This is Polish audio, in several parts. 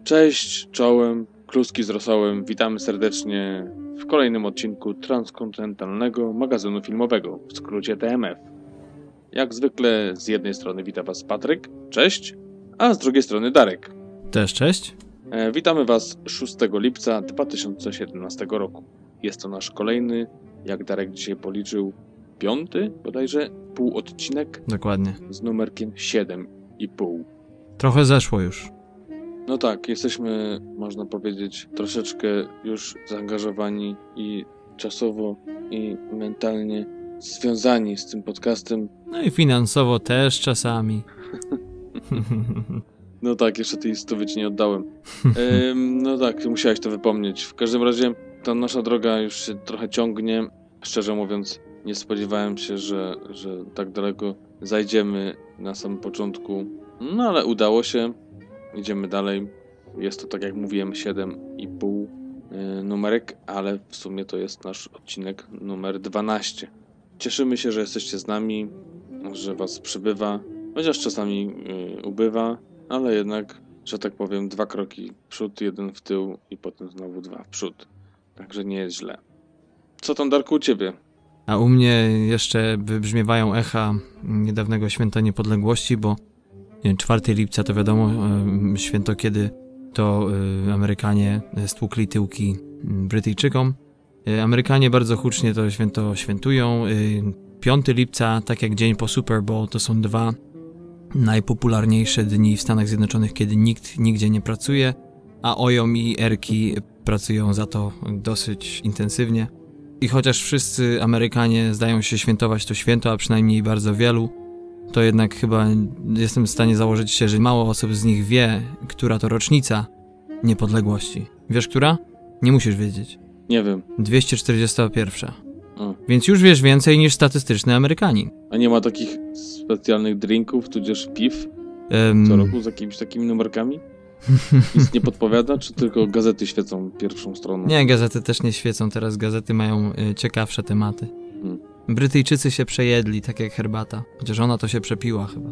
Cześć, czołem, kluski z rosołem, witamy serdecznie w kolejnym odcinku transkontynentalnego magazynu filmowego, w skrócie TMF. Jak zwykle z jednej strony wita Was Patryk, cześć, a z drugiej strony Darek. Też cześć. Witamy Was 6 lipca 2017 roku. Jest to nasz kolejny, jak Darek dzisiaj policzył, 5. bodajże półodcinek. Dokładnie. Z numerkiem 7,5. Trochę zeszło już. No tak, jesteśmy, można powiedzieć, troszeczkę już zaangażowani i czasowo, i mentalnie związani z tym podcastem. No i finansowo też czasami. No tak, jeszcze tej 100 ci nie oddałem. No tak, musiałeś to wypomnieć. W każdym razie ta nasza droga już się trochę ciągnie. Szczerze mówiąc, nie spodziewałem się, że tak daleko zajdziemy na samym początku. No ale udało się. Idziemy dalej. Jest to, tak jak mówiłem, 7,5 numerek, ale w sumie to jest nasz odcinek numer 12. Cieszymy się, że jesteście z nami, że was przybywa, chociaż czasami ubywa, ale jednak, że tak powiem, 2 kroki w przód, 1 w tył i potem znowu 2 w przód. Także nie jest źle. Co tam, Darku, u ciebie? A u mnie jeszcze wybrzmiewają echa niedawnego Święta Niepodległości, bo 4 lipca to wiadomo, święto, kiedy to Amerykanie stłukli tyłki Brytyjczykom. Amerykanie bardzo hucznie to święto świętują. 5 lipca, tak jak dzień po Super Bowl, to są 2 najpopularniejsze dni w Stanach Zjednoczonych, kiedy nikt nigdzie nie pracuje, a OJOM i ERKI pracują za to dosyć intensywnie. I chociaż wszyscy Amerykanie zdają się świętować to święto, a przynajmniej bardzo wielu, to jednak chyba jestem w stanie założyć się, że mało osób z nich wie, która to rocznica niepodległości. Wiesz, która? Nie musisz wiedzieć. Nie wiem. 241. Więc już wiesz więcej niż statystyczny Amerykanin. A nie ma takich specjalnych drinków, tudzież piw co roku z jakimiś takimi numerkami? Nic nie podpowiada, czy tylko gazety świecą pierwszą stroną? Nie, gazety też nie świecą, teraz gazety mają ciekawsze tematy. Brytyjczycy się przejedli, tak jak herbata. Chociaż ona to się przepiła chyba.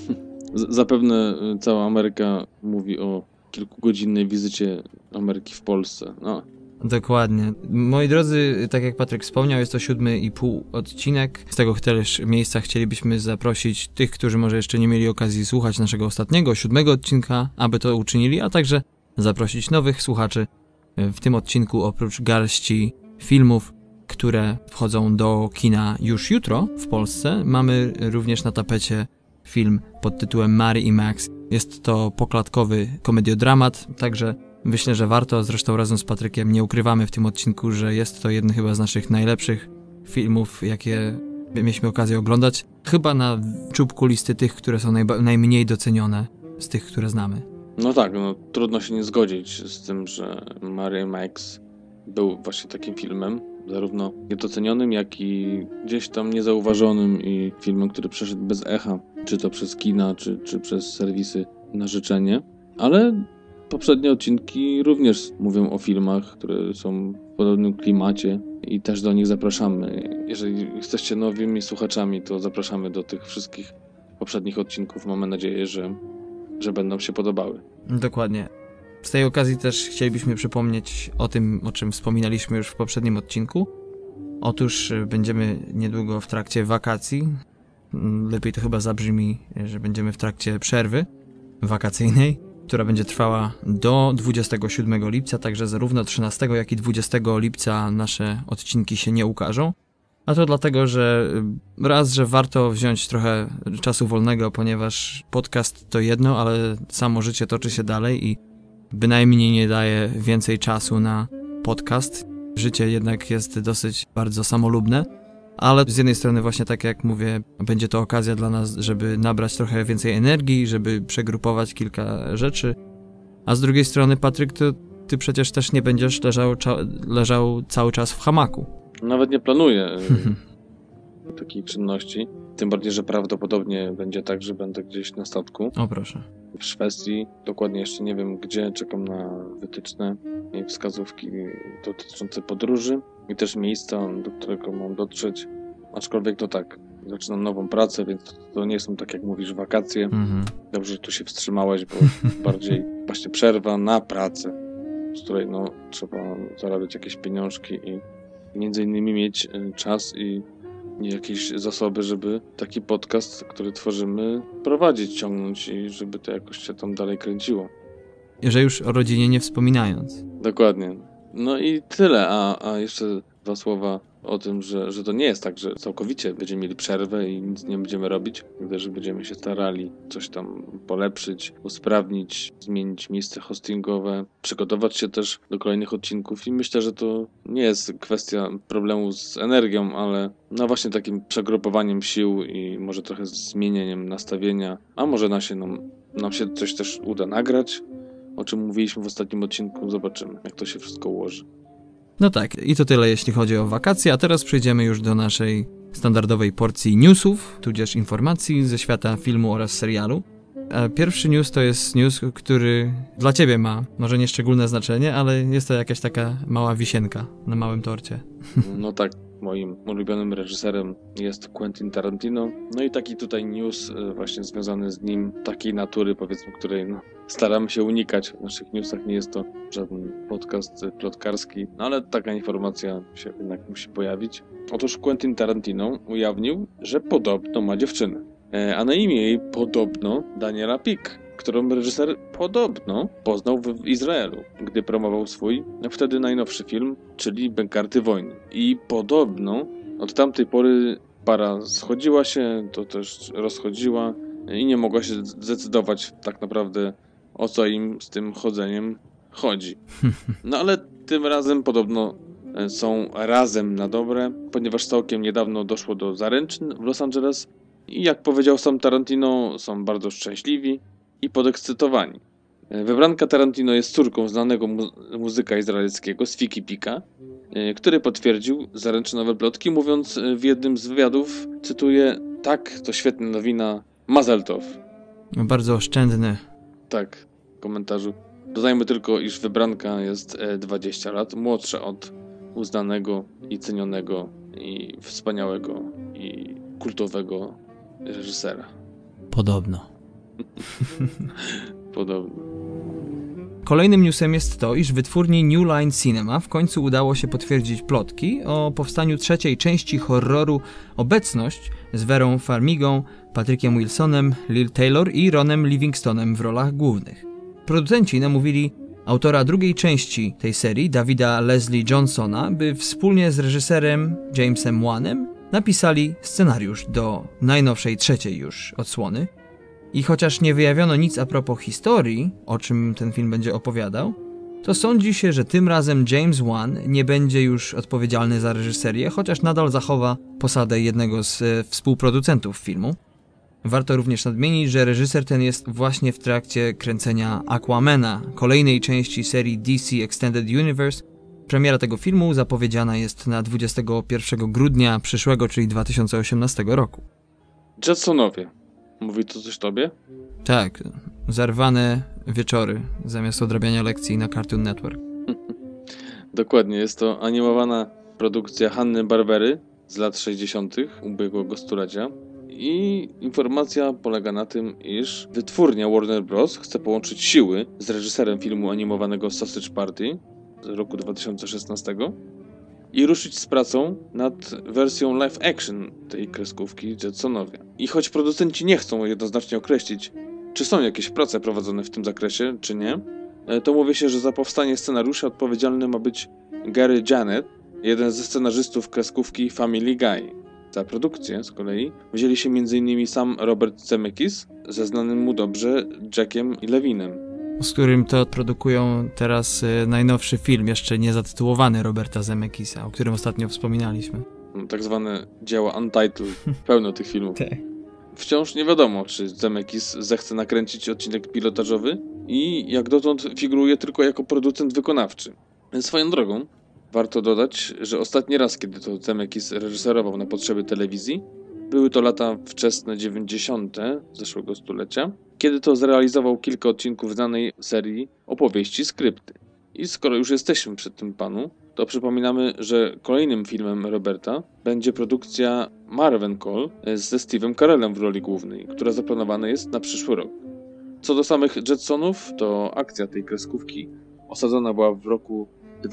Zapewne cała Ameryka mówi o kilkugodzinnej wizycie Ameryki w Polsce. No. Dokładnie. Moi drodzy, tak jak Patryk wspomniał, jest to 7,5 odcinek. Z tego też miejsca chcielibyśmy zaprosić tych, którzy może jeszcze nie mieli okazji słuchać naszego ostatniego, 7 odcinka, aby to uczynili, a także zaprosić nowych słuchaczy. W tym odcinku oprócz garści filmów, które wchodzą do kina już jutro w Polsce, mamy również na tapecie film pod tytułem Mary i Max. Jest to poklatkowy komediodramat, także myślę, że warto. Zresztą razem z Patrykiem nie ukrywamy w tym odcinku, że jest to jeden chyba z naszych najlepszych filmów, jakie mieliśmy okazję oglądać. Chyba na czubku listy tych, które są najmniej docenione z tych, które znamy. No tak, no trudno się nie zgodzić z tym, że Mary i Max był właśnie takim filmem, zarówno niedocenionym, jak i gdzieś tam niezauważonym i filmem, który przeszedł bez echa, czy to przez kina, czy przez serwisy na życzenie. Ale poprzednie odcinki również mówią o filmach, które są w podobnym klimacie i też do nich zapraszamy. Jeżeli jesteście nowymi słuchaczami, to zapraszamy do tych wszystkich poprzednich odcinków. Mamy nadzieję, że będą się podobały. Dokładnie. Z tej okazji też chcielibyśmy przypomnieć o tym, o czym wspominaliśmy już w poprzednim odcinku. Otóż będziemy niedługo w trakcie wakacji. Lepiej to chyba zabrzmi, że będziemy w trakcie przerwy wakacyjnej, która będzie trwała do 27 lipca, także zarówno 13 jak i 20 lipca nasze odcinki się nie ukażą. A to dlatego, że że warto wziąć trochę czasu wolnego, ponieważ podcast to jedno, ale samo życie toczy się dalej i bynajmniej nie daje więcej czasu na podcast. Życie jednak jest dosyć bardzo samolubne, ale z jednej strony właśnie tak jak mówię, będzie to okazja dla nas, żeby nabrać trochę więcej energii, żeby przegrupować kilka rzeczy, a z drugiej strony, Patryk, to ty przecież też nie będziesz leżał cały czas w hamaku. Nawet nie planuję takiej czynności, tym bardziej, że prawdopodobnie będzie tak, że będę gdzieś na statku. O proszę. W Szwecji, dokładnie jeszcze nie wiem gdzie, czekam na wytyczne i wskazówki dotyczące podróży i też miejsca, do którego mam dotrzeć. Aczkolwiek to tak, zaczynam nową pracę, więc to nie są, tak jak mówisz, wakacje. Dobrze, że tu się wstrzymałeś, bo bardziej właśnie przerwa na pracę, z której trzeba zarabiać jakieś pieniążki i między innymi mieć czas i jakieś zasoby, żeby taki podcast, który tworzymy, prowadzić, ciągnąć i żeby to jakoś się tam dalej kręciło. Że już o rodzinie nie wspominając. Dokładnie. No i tyle, a jeszcze 2 słowa o tym, że to nie jest tak, że całkowicie będziemy mieli przerwę i nic nie będziemy robić, gdyż będziemy się starali coś tam polepszyć, usprawnić, zmienić miejsce hostingowe, przygotować się też do kolejnych odcinków i myślę, że to nie jest kwestia problemu z energią, ale właśnie takim przegrupowaniem sił i może trochę zmienieniem nastawienia, a może nam się coś też uda nagrać, o czym mówiliśmy w ostatnim odcinku, zobaczymy, jak to się wszystko ułoży. No tak, i to tyle jeśli chodzi o wakacje, a teraz przejdziemy już do naszej standardowej porcji newsów, tudzież informacji ze świata filmu oraz serialu. Pierwszy news to jest news, który dla ciebie ma może nie szczególne znaczenie, ale jest to jakaś taka mała wisienka na małym torcie. No tak, moim ulubionym reżyserem jest Quentin Tarantino. No i taki tutaj news właśnie związany z nim, takiej natury, powiedzmy, której staramy się unikać w naszych newsach. Nie jest to żaden podcast plotkarski, ale taka informacja się jednak musi pojawić. Otóż Quentin Tarantino ujawnił, że podobno ma dziewczynę, a na imię jej podobno Daniela Pik, którą reżyser podobno poznał w Izraelu, gdy promował swój wtedy najnowszy film, czyli Bękarty Wojny. I podobno od tamtej pory para schodziła się, to też rozchodziła i nie mogła się zdecydować tak naprawdę, o co im z tym chodzeniem chodzi. No ale tym razem podobno są razem na dobre, ponieważ całkiem niedawno doszło do zaręczyn w Los Angeles i jak powiedział sam Tarantino, są bardzo szczęśliwi i podekscytowani. Wybranka Tarantino jest córką znanego muzyka izraelskiego Sfiki Pika, który potwierdził zaręczynowe plotki, mówiąc w jednym z wywiadów, cytuję: tak, to świetna nowina, Mazel Tov. Bardzo oszczędny. Tak, w komentarzu. Dodajmy tylko, iż wybranka jest 20 lat młodsza od uznanego i cenionego i wspaniałego i kultowego reżysera. Podobno. Podobno. Kolejnym newsem jest to, iż wytwórni New Line Cinema w końcu udało się potwierdzić plotki o powstaniu 3. części horroru Obecność z Verą Farmigą, Patrickiem Wilsonem, Lil Taylor i Ronem Livingstonem w rolach głównych. Producenci namówili autora drugiej części tej serii, Davida Leslie Johnsona, by wspólnie z reżyserem Jamesem Wanem napisali scenariusz do najnowszej 3. już odsłony. I chociaż nie wyjawiono nic a propos historii, o czym ten film będzie opowiadał, to sądzi się, że tym razem James Wan nie będzie już odpowiedzialny za reżyserię, chociaż nadal zachowa posadę jednego z współproducentów filmu. Warto również nadmienić, że reżyser ten jest właśnie w trakcie kręcenia Aquamana, kolejnej części serii DC Extended Universe. Premiera tego filmu zapowiedziana jest na 21 grudnia przyszłego, czyli 2018 roku. Jetsonowie. Mówi to coś tobie? Tak, zarwane wieczory zamiast odrabiania lekcji na Cartoon Network. Dokładnie, jest to animowana produkcja Hanny-Barbery z lat 60. ubiegłego stulecia. I informacja polega na tym, iż wytwórnia Warner Bros. Chce połączyć siły z reżyserem filmu animowanego Sausage Party z roku 2016 i ruszyć z pracą nad wersją live action tej kreskówki Jetsonowie. I choć producenci nie chcą jednoznacznie określić, czy są jakieś prace prowadzone w tym zakresie, czy nie, to mówi się, że za powstanie scenariusza odpowiedzialny ma być Gary Janet, jeden ze scenarzystów kreskówki Family Guy. Za produkcję z kolei wzięli się m.in. sam Robert Zemeckis ze znanym mu dobrze Jackiem Levinem, z którym to produkują teraz najnowszy film, jeszcze nie zatytułowany Roberta Zemeckisa, o którym ostatnio wspominaliśmy. Tak zwane dzieła Untitled, pełno tych filmów. Tak. Wciąż nie wiadomo, czy Zemeckis zechce nakręcić odcinek pilotażowy i jak dotąd figuruje tylko jako producent wykonawczy. Swoją drogą, warto dodać, że ostatni raz, kiedy to Zemeckis reżyserował na potrzeby telewizji, były to lata wczesne 90. zeszłego stulecia, kiedy to zrealizował kilka odcinków znanej serii opowieści Skrypty. I skoro już jesteśmy przy tym panu, to przypominamy, że kolejnym filmem Roberta będzie produkcja Marvencall ze Steve'em Carellem w roli głównej, która zaplanowana jest na przyszły rok. Co do samych Jetsonów, to akcja tej kreskówki osadzona była w roku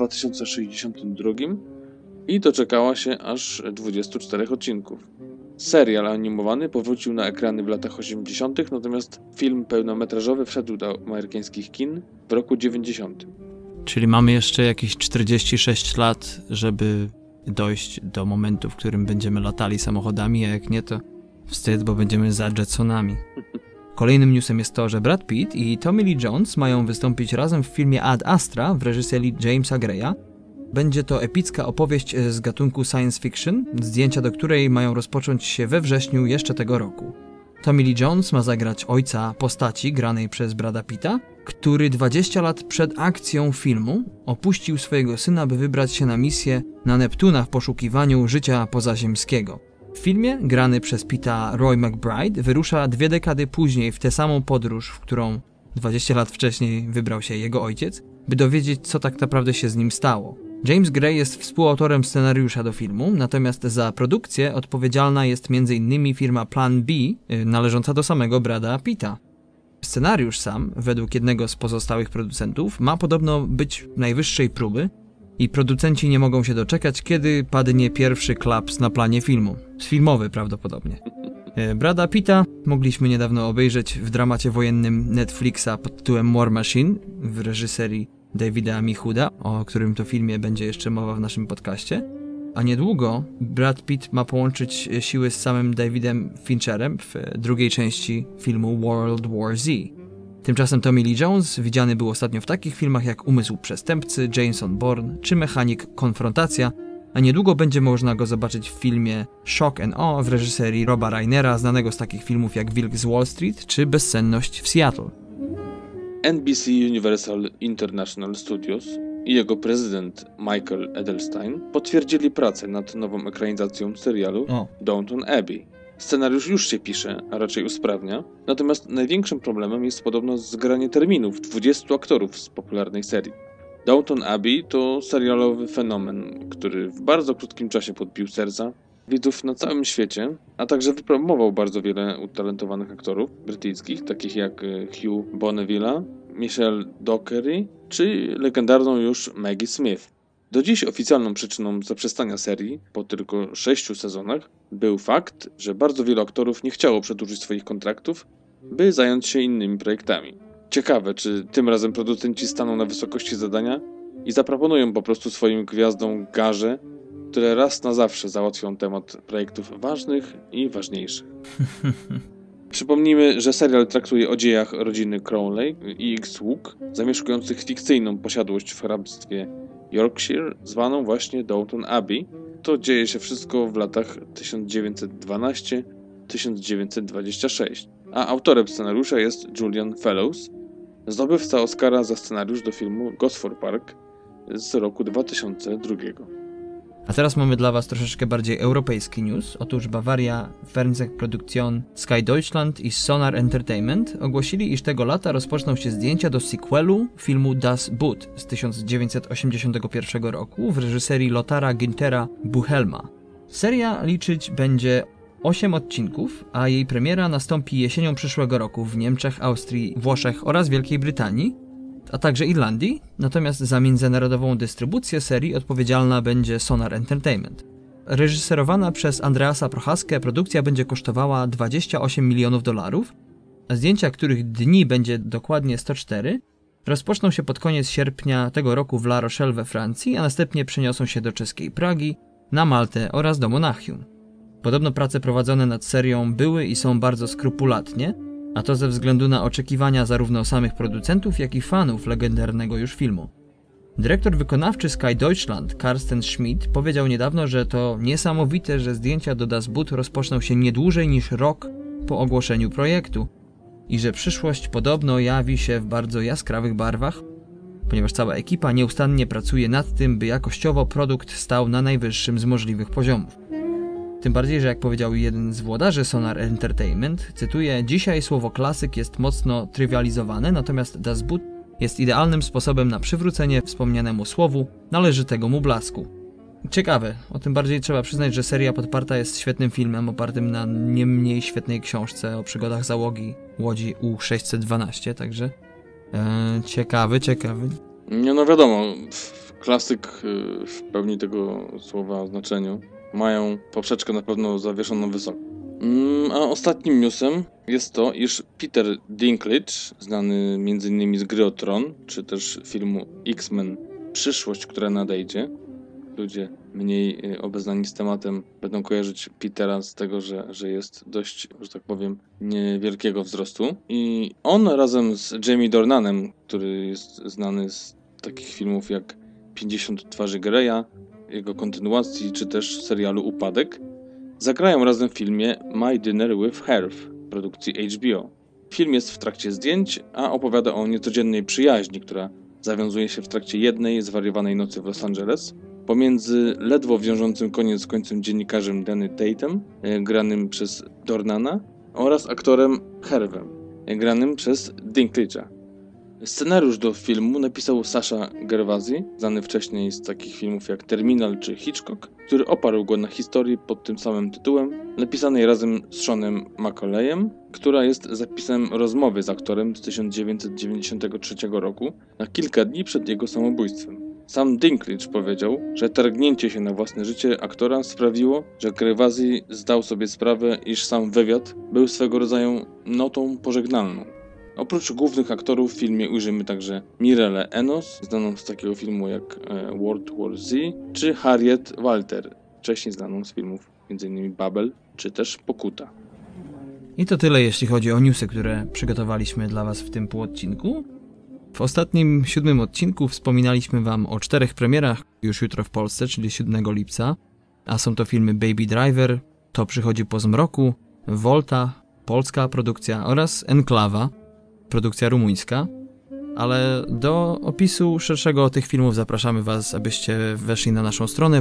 2062 i doczekała się aż 24 odcinków. Serial animowany powrócił na ekrany w latach 80., natomiast film pełnometrażowy wszedł do amerykańskich kin w roku 90. Czyli mamy jeszcze jakieś 46 lat, żeby dojść do momentu, w którym będziemy latali samochodami, a jak nie, to wstyd, bo będziemy za Jetsonami. Kolejnym newsem jest to, że Brad Pitt i Tommy Lee Jones mają wystąpić razem w filmie Ad Astra w reżyserii Jamesa Greya. Będzie to epicka opowieść z gatunku science fiction, zdjęcia do której mają rozpocząć się we wrześniu jeszcze tego roku. Tommy Lee Jones ma zagrać ojca postaci granej przez Brada Pitta, który 20 lat przed akcją filmu opuścił swojego syna, by wybrać się na misję na Neptuna w poszukiwaniu życia pozaziemskiego. W filmie, grany przez Pitta Roy McBride, wyrusza 2 dekady później w tę samą podróż, w którą 20 lat wcześniej wybrał się jego ojciec, by dowiedzieć, co tak naprawdę się z nim stało. James Gray jest współautorem scenariusza do filmu, natomiast za produkcję odpowiedzialna jest m.in. firma Plan B, należąca do samego Brada Pitta. Scenariusz sam, według jednego z pozostałych producentów, ma podobno być najwyższej próby i producenci nie mogą się doczekać, kiedy padnie pierwszy klaps na planie filmu. Filmowy prawdopodobnie. Brada Pitta mogliśmy niedawno obejrzeć w dramacie wojennym Netflixa pod tytułem War Machine w reżyserii Davida Michuda, o którym to filmie będzie jeszcze mowa w naszym podcaście. A niedługo Brad Pitt ma połączyć siły z samym Davidem Fincherem w drugiej części filmu World War Z. Tymczasem Tommy Lee Jones widziany był ostatnio w takich filmach jak Umysł Przestępcy, Jason Bourne czy Mechanik Konfrontacja, a niedługo będzie można go zobaczyć w filmie Shock and Awe w reżyserii Roba Reinera, znanego z takich filmów jak Wilk z Wall Street czy Bezsenność w Seattle. NBC Universal International Studios i jego prezydent Michael Edelstein potwierdzili pracę nad nową ekranizacją serialu Downton Abbey. Scenariusz już się pisze, a raczej usprawnia, natomiast największym problemem jest podobno zgranie terminów 20 aktorów z popularnej serii. Downton Abbey to serialowy fenomen, który w bardzo krótkim czasie podbił serca widzów na całym świecie, a także wypromował bardzo wiele utalentowanych aktorów brytyjskich, takich jak Hugh Bonneville, Michelle Dockery czy legendarną już Maggie Smith. Do dziś oficjalną przyczyną zaprzestania serii po tylko 6 sezonach był fakt, że bardzo wielu aktorów nie chciało przedłużyć swoich kontraktów, by zająć się innymi projektami. Ciekawe, czy tym razem producenci staną na wysokości zadania i zaproponują po prostu swoim gwiazdom garze, które raz na zawsze załatwią temat projektów ważnych i ważniejszych. Przypomnijmy, że serial traktuje o dziejach rodziny Crowley i ich sług, zamieszkujących fikcyjną posiadłość w hrabstwie Yorkshire, zwaną właśnie Downton Abbey. To dzieje się wszystko w latach 1912-1926, a autorem scenariusza jest Julian Fellowes, zdobywca Oscara za scenariusz do filmu Gosford Park z roku 2002. A teraz mamy dla Was troszeczkę bardziej europejski news. Otóż Bavaria Fernsehproduktion, Sky Deutschland i Sonar Entertainment ogłosili, iż tego lata rozpoczną się zdjęcia do sequelu filmu Das Boot z 1981 roku w reżyserii Lothara Günthera Buchhelma. Seria liczyć będzie 8 odcinków, a jej premiera nastąpi jesienią przyszłego roku w Niemczech, Austrii, Włoszech oraz Wielkiej Brytanii, a także Irlandii, natomiast za międzynarodową dystrybucję serii odpowiedzialna będzie Sonar Entertainment. Reżyserowana przez Andreasa Prochaskę produkcja będzie kosztowała $28 milionów, a zdjęcia, których dni będzie dokładnie 104, rozpoczną się pod koniec sierpnia tego roku w La Rochelle we Francji, a następnie przeniosą się do czeskiej Pragi, na Maltę oraz do Monachium. Podobno prace prowadzone nad serią były i są bardzo skrupulatnie, a to ze względu na oczekiwania zarówno samych producentów, jak i fanów legendarnego już filmu. Dyrektor wykonawczy Sky Deutschland, Carsten Schmidt, powiedział niedawno, że to niesamowite, że zdjęcia do Das Boot rozpoczną się nie dłużej niż rok po ogłoszeniu projektu i że przyszłość podobno jawi się w bardzo jaskrawych barwach, ponieważ cała ekipa nieustannie pracuje nad tym, by jakościowo produkt stał na najwyższym z możliwych poziomów. Tym bardziej, że jak powiedział jeden z włodarzy Sonar Entertainment, cytuję: dzisiaj słowo klasyk jest mocno trywializowane, natomiast Das Boot jest idealnym sposobem na przywrócenie wspomnianemu słowu należytego mu blasku. Ciekawe, o tym bardziej trzeba przyznać, że seria podparta jest świetnym filmem opartym na nie mniej świetnej książce o przygodach załogi łodzi U-612, także ciekawy. Nie, no wiadomo, klasyk w pełni tego słowa znaczeniu. Mają poprzeczkę na pewno zawieszoną wysoko. A ostatnim newsem jest to, iż Peter Dinklage, znany m.in. z gry o Tron, czy też filmu X-Men Przyszłość, która nadejdzie. Ludzie mniej obeznani z tematem będą kojarzyć Petera z tego, że jest dość, że tak powiem, niewielkiego wzrostu. I on razem z Jamie Dornanem, który jest znany z takich filmów jak 50 twarzy Greya, jego kontynuacji, czy też serialu Upadek, zagrają razem w filmie My Dinner with Herb produkcji HBO. Film jest w trakcie zdjęć, a opowiada o niecodziennej przyjaźni, która zawiązuje się w trakcie jednej zwariowanej nocy w Los Angeles pomiędzy ledwo wiążącym koniec z końcem dziennikarzem Danny Tatem, granym przez Dornana, oraz aktorem Herbem, granym przez Dinklage'a. Scenariusz do filmu napisał Sasha Gervasi, znany wcześniej z takich filmów jak Terminal czy Hitchcock, który oparł go na historii pod tym samym tytułem, napisanej razem z Seanem McAuleyem, która jest zapisem rozmowy z aktorem z 1993 roku na kilka dni przed jego samobójstwem. Sam Dinklage powiedział, że targnięcie się na własne życie aktora sprawiło, że Gervasi zdał sobie sprawę, iż sam wywiad był swego rodzaju notą pożegnalną. Oprócz głównych aktorów w filmie ujrzymy także Mirelle Enos, znaną z takiego filmu jak World War Z, czy Harriet Walter, wcześniej znaną z filmów m.in. Babel, czy też Pokuta. I to tyle, jeśli chodzi o newsy, które przygotowaliśmy dla Was w tym półodcinku. W ostatnim 7 odcinku wspominaliśmy Wam o 4 premierach już jutro w Polsce, czyli 7 lipca, a są to filmy Baby Driver, To przychodzi po zmroku, Volta, polska produkcja, oraz Enklawa, produkcja rumuńska. Ale do opisu szerszego tych filmów zapraszamy Was, abyście weszli na naszą stronę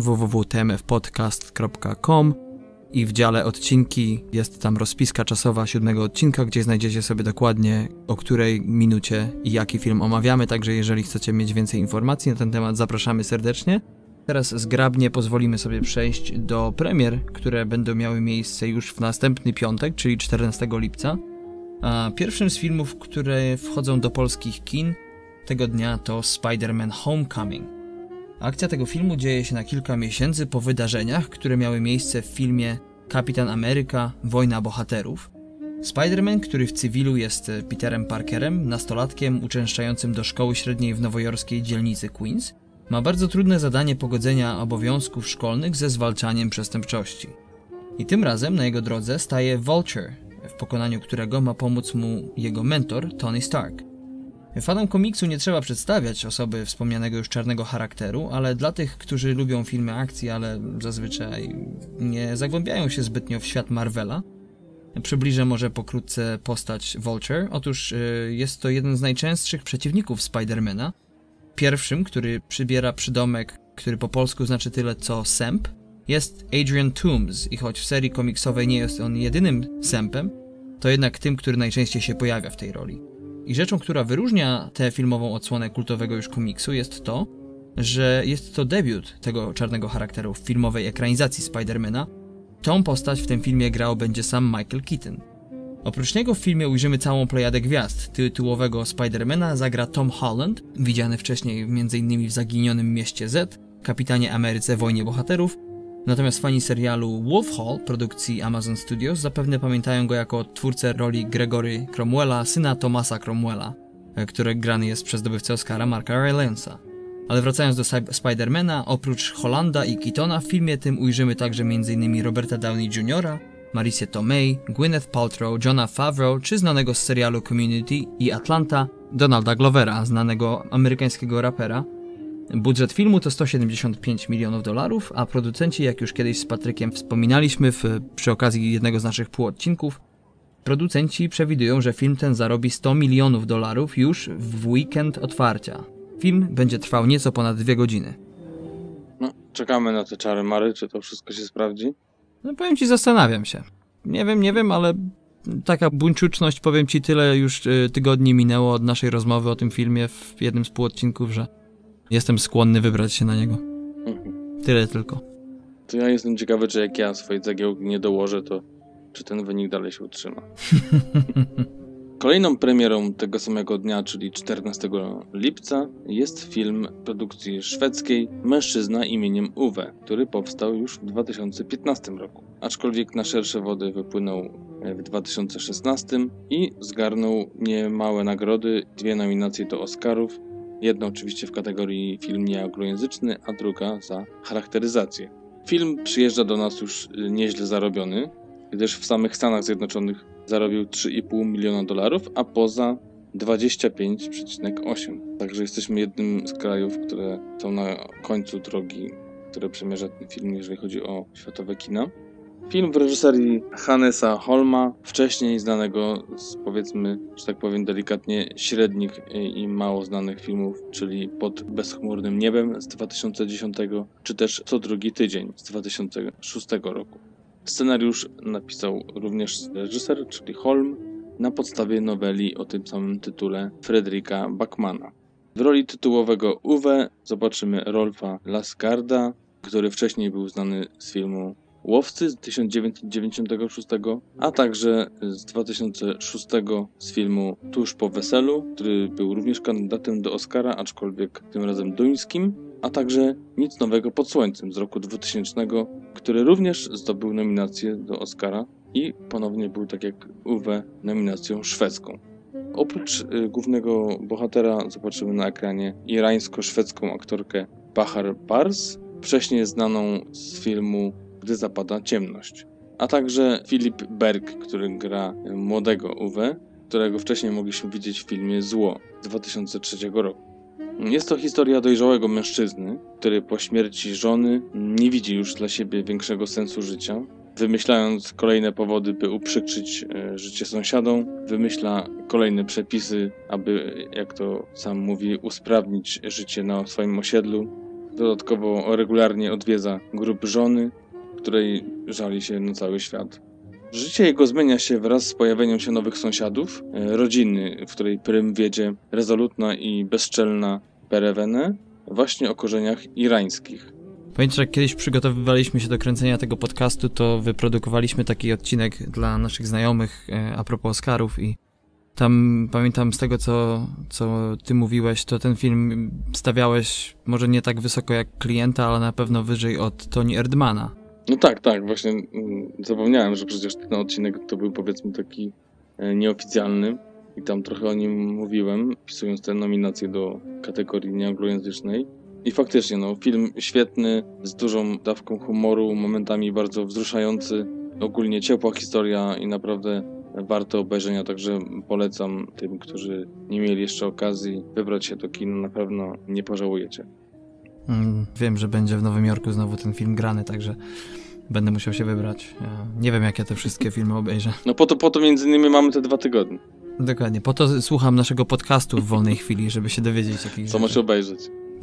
www.tmfpodcast.com i w dziale odcinki jest tam rozpiska czasowa 7 odcinka, gdzie znajdziecie sobie dokładnie, o której minucie i jaki film omawiamy, także jeżeli chcecie mieć więcej informacji na ten temat, zapraszamy serdecznie. Teraz zgrabnie pozwolimy sobie przejść do premier, które będą miały miejsce już w następny piątek, czyli 14 lipca. A pierwszym z filmów, które wchodzą do polskich kin tego dnia, to Spider-Man Homecoming. Akcja tego filmu dzieje się na kilka miesięcy po wydarzeniach, które miały miejsce w filmie Kapitan Ameryka – Wojna Bohaterów. Spider-Man, który w cywilu jest Peterem Parkerem, nastolatkiem uczęszczającym do szkoły średniej w nowojorskiej dzielnicy Queens, ma bardzo trudne zadanie pogodzenia obowiązków szkolnych ze zwalczaniem przestępczości. I tym razem na jego drodze staje Vulture, w pokonaniu którego ma pomóc mu jego mentor Tony Stark. Fanom komiksu nie trzeba przedstawiać osoby wspomnianego już czarnego charakteru, ale dla tych, którzy lubią filmy akcji, ale zazwyczaj nie zagłębiają się zbytnio w świat Marvela, przybliżę może pokrótce postać Vulture. Otóż jest to jeden z najczęstszych przeciwników Spidermana. Pierwszym, który przybiera przydomek, który po polsku znaczy tyle co sęp, jest Adrian Toomes i choć w serii komiksowej nie jest on jedynym sępem, to jednak tym, który najczęściej się pojawia w tej roli. I rzeczą, która wyróżnia tę filmową odsłonę kultowego już komiksu, jest to, że jest to debiut tego czarnego charakteru w filmowej ekranizacji Spidermana. Tą postać w tym filmie grał będzie sam Michael Keaton. Oprócz niego w filmie ujrzymy całą plejadę gwiazd. Tytułowego Spidermana zagra Tom Holland, widziany wcześniej m.in. w Zaginionym Mieście Z, Kapitanie Ameryce Wojnie Bohaterów. Natomiast fani serialu Wolf Hall produkcji Amazon Studios zapewne pamiętają go jako twórcę roli Gregory Cromwella, syna Thomasa Cromwella, który grany jest przez zdobywcę Oscara Marka Rylance'a. Ale wracając do Spidermana, oprócz Hollanda i Keatona w filmie tym ujrzymy także m.in. Roberta Downey Jr., Marisa Tomei, Gwyneth Paltrow, Johna Favreau czy znanego z serialu Community i Atlanta Donalda Glovera, znanego amerykańskiego rapera. Budżet filmu to $175 milionów, a producenci, jak już kiedyś z Patrykiem wspominaliśmy przy okazji jednego z naszych półodcinków, producenci przewidują, że film ten zarobi $100 milionów już w weekend otwarcia. Film będzie trwał nieco ponad 2 godziny. No, czekamy na te czary mary, czy to wszystko się sprawdzi? No powiem Ci, zastanawiam się. Nie wiem, ale taka buńczuczność, powiem ci, tyle już tygodni minęło od naszej rozmowy o tym filmie w jednym z półodcinków, że jestem skłonny wybrać się na niego. Tyle tylko. To ja jestem ciekawy, czy jak ja swojej cegiełki nie dołożę, to czy ten wynik dalej się utrzyma. Kolejną premierą tego samego dnia, czyli 14 lipca, jest film produkcji szwedzkiej Mężczyzna imieniem Uwe, który powstał już w 2015 roku. Aczkolwiek na szersze wody wypłynął w 2016 i zgarnął niemałe nagrody, 2 nominacje do Oscarów, jedna oczywiście w kategorii film nieanglojęzyczny, a druga za charakteryzację. Film przyjeżdża do nas już nieźle zarobiony, gdyż w samych Stanach Zjednoczonych zarobił $3,5 miliona, a poza 25,8. Także jesteśmy jednym z krajów, które są na końcu drogi, które przemierza ten film, jeżeli chodzi o światowe kina. Film w reżyserii Hannesa Holma, wcześniej znanego z, powiedzmy, że tak powiem delikatnie, średnich i mało znanych filmów, czyli Pod bezchmurnym niebem z 2010, czy też Co drugi tydzień z 2006 roku. Scenariusz napisał również reżyser, czyli Holm, na podstawie noweli o tym samym tytule Fredrika Backmana. W roli tytułowego Uwe zobaczymy Rolfa Lassgarda, który wcześniej był znany z filmu Łowcy z 1996, a także z 2006 z filmu Tuż po weselu, który był również kandydatem do Oscara, aczkolwiek tym razem duńskim, a także Nic nowego pod słońcem z roku 2000, który również zdobył nominację do Oscara i ponownie był, tak jak Uwe, nominacją szwedzką. Oprócz głównego bohatera zobaczymy na ekranie irańsko-szwedzką aktorkę Bahar Bars, wcześniej znaną z filmu Gdy zapada ciemność, a także Filip Berg, który gra młodego Uwe, którego wcześniej mogliśmy widzieć w filmie Zło z 2003 roku. Jest to historia dojrzałego mężczyzny, który po śmierci żony nie widzi już dla siebie większego sensu życia. Wymyślając kolejne powody, by uprzykrzyć życie sąsiadom, wymyśla kolejne przepisy, aby, jak to sam mówi, usprawnić życie na swoim osiedlu. Dodatkowo regularnie odwiedza grób żony, której żali się na cały świat. Życie jego zmienia się wraz z pojawieniem się nowych sąsiadów, rodziny, w której prym wiedzie rezolutna i bezczelna Perevene, właśnie o korzeniach irańskich. Pamiętasz, jak kiedyś przygotowywaliśmy się do kręcenia tego podcastu, to wyprodukowaliśmy taki odcinek dla naszych znajomych a propos Oscarów i tam pamiętam z tego, co ty mówiłeś, to ten film stawiałeś może nie tak wysoko jak Klienta, ale na pewno wyżej od Toni Erdmana. No tak, właśnie zapomniałem, że przecież ten odcinek to był, powiedzmy, taki nieoficjalny i tam trochę o nim mówiłem, wpisując te nominacje do kategorii nieanglojęzycznej. I faktycznie, film świetny, z dużą dawką humoru, momentami bardzo wzruszający, ogólnie ciepła historia i naprawdę warto obejrzenia, także polecam tym, którzy nie mieli jeszcze okazji wybrać się do kina, na pewno nie pożałujecie. Wiem, że będzie w Nowym Jorku znowu ten film grany, także będę musiał się wybrać. Nie wiem, jak ja te wszystkie filmy obejrzę. No po to między innymi mamy te 2 tygodnie. Dokładnie, po to słucham naszego podcastu w wolnej chwili, żeby się dowiedzieć jakich co masz obejrzeć.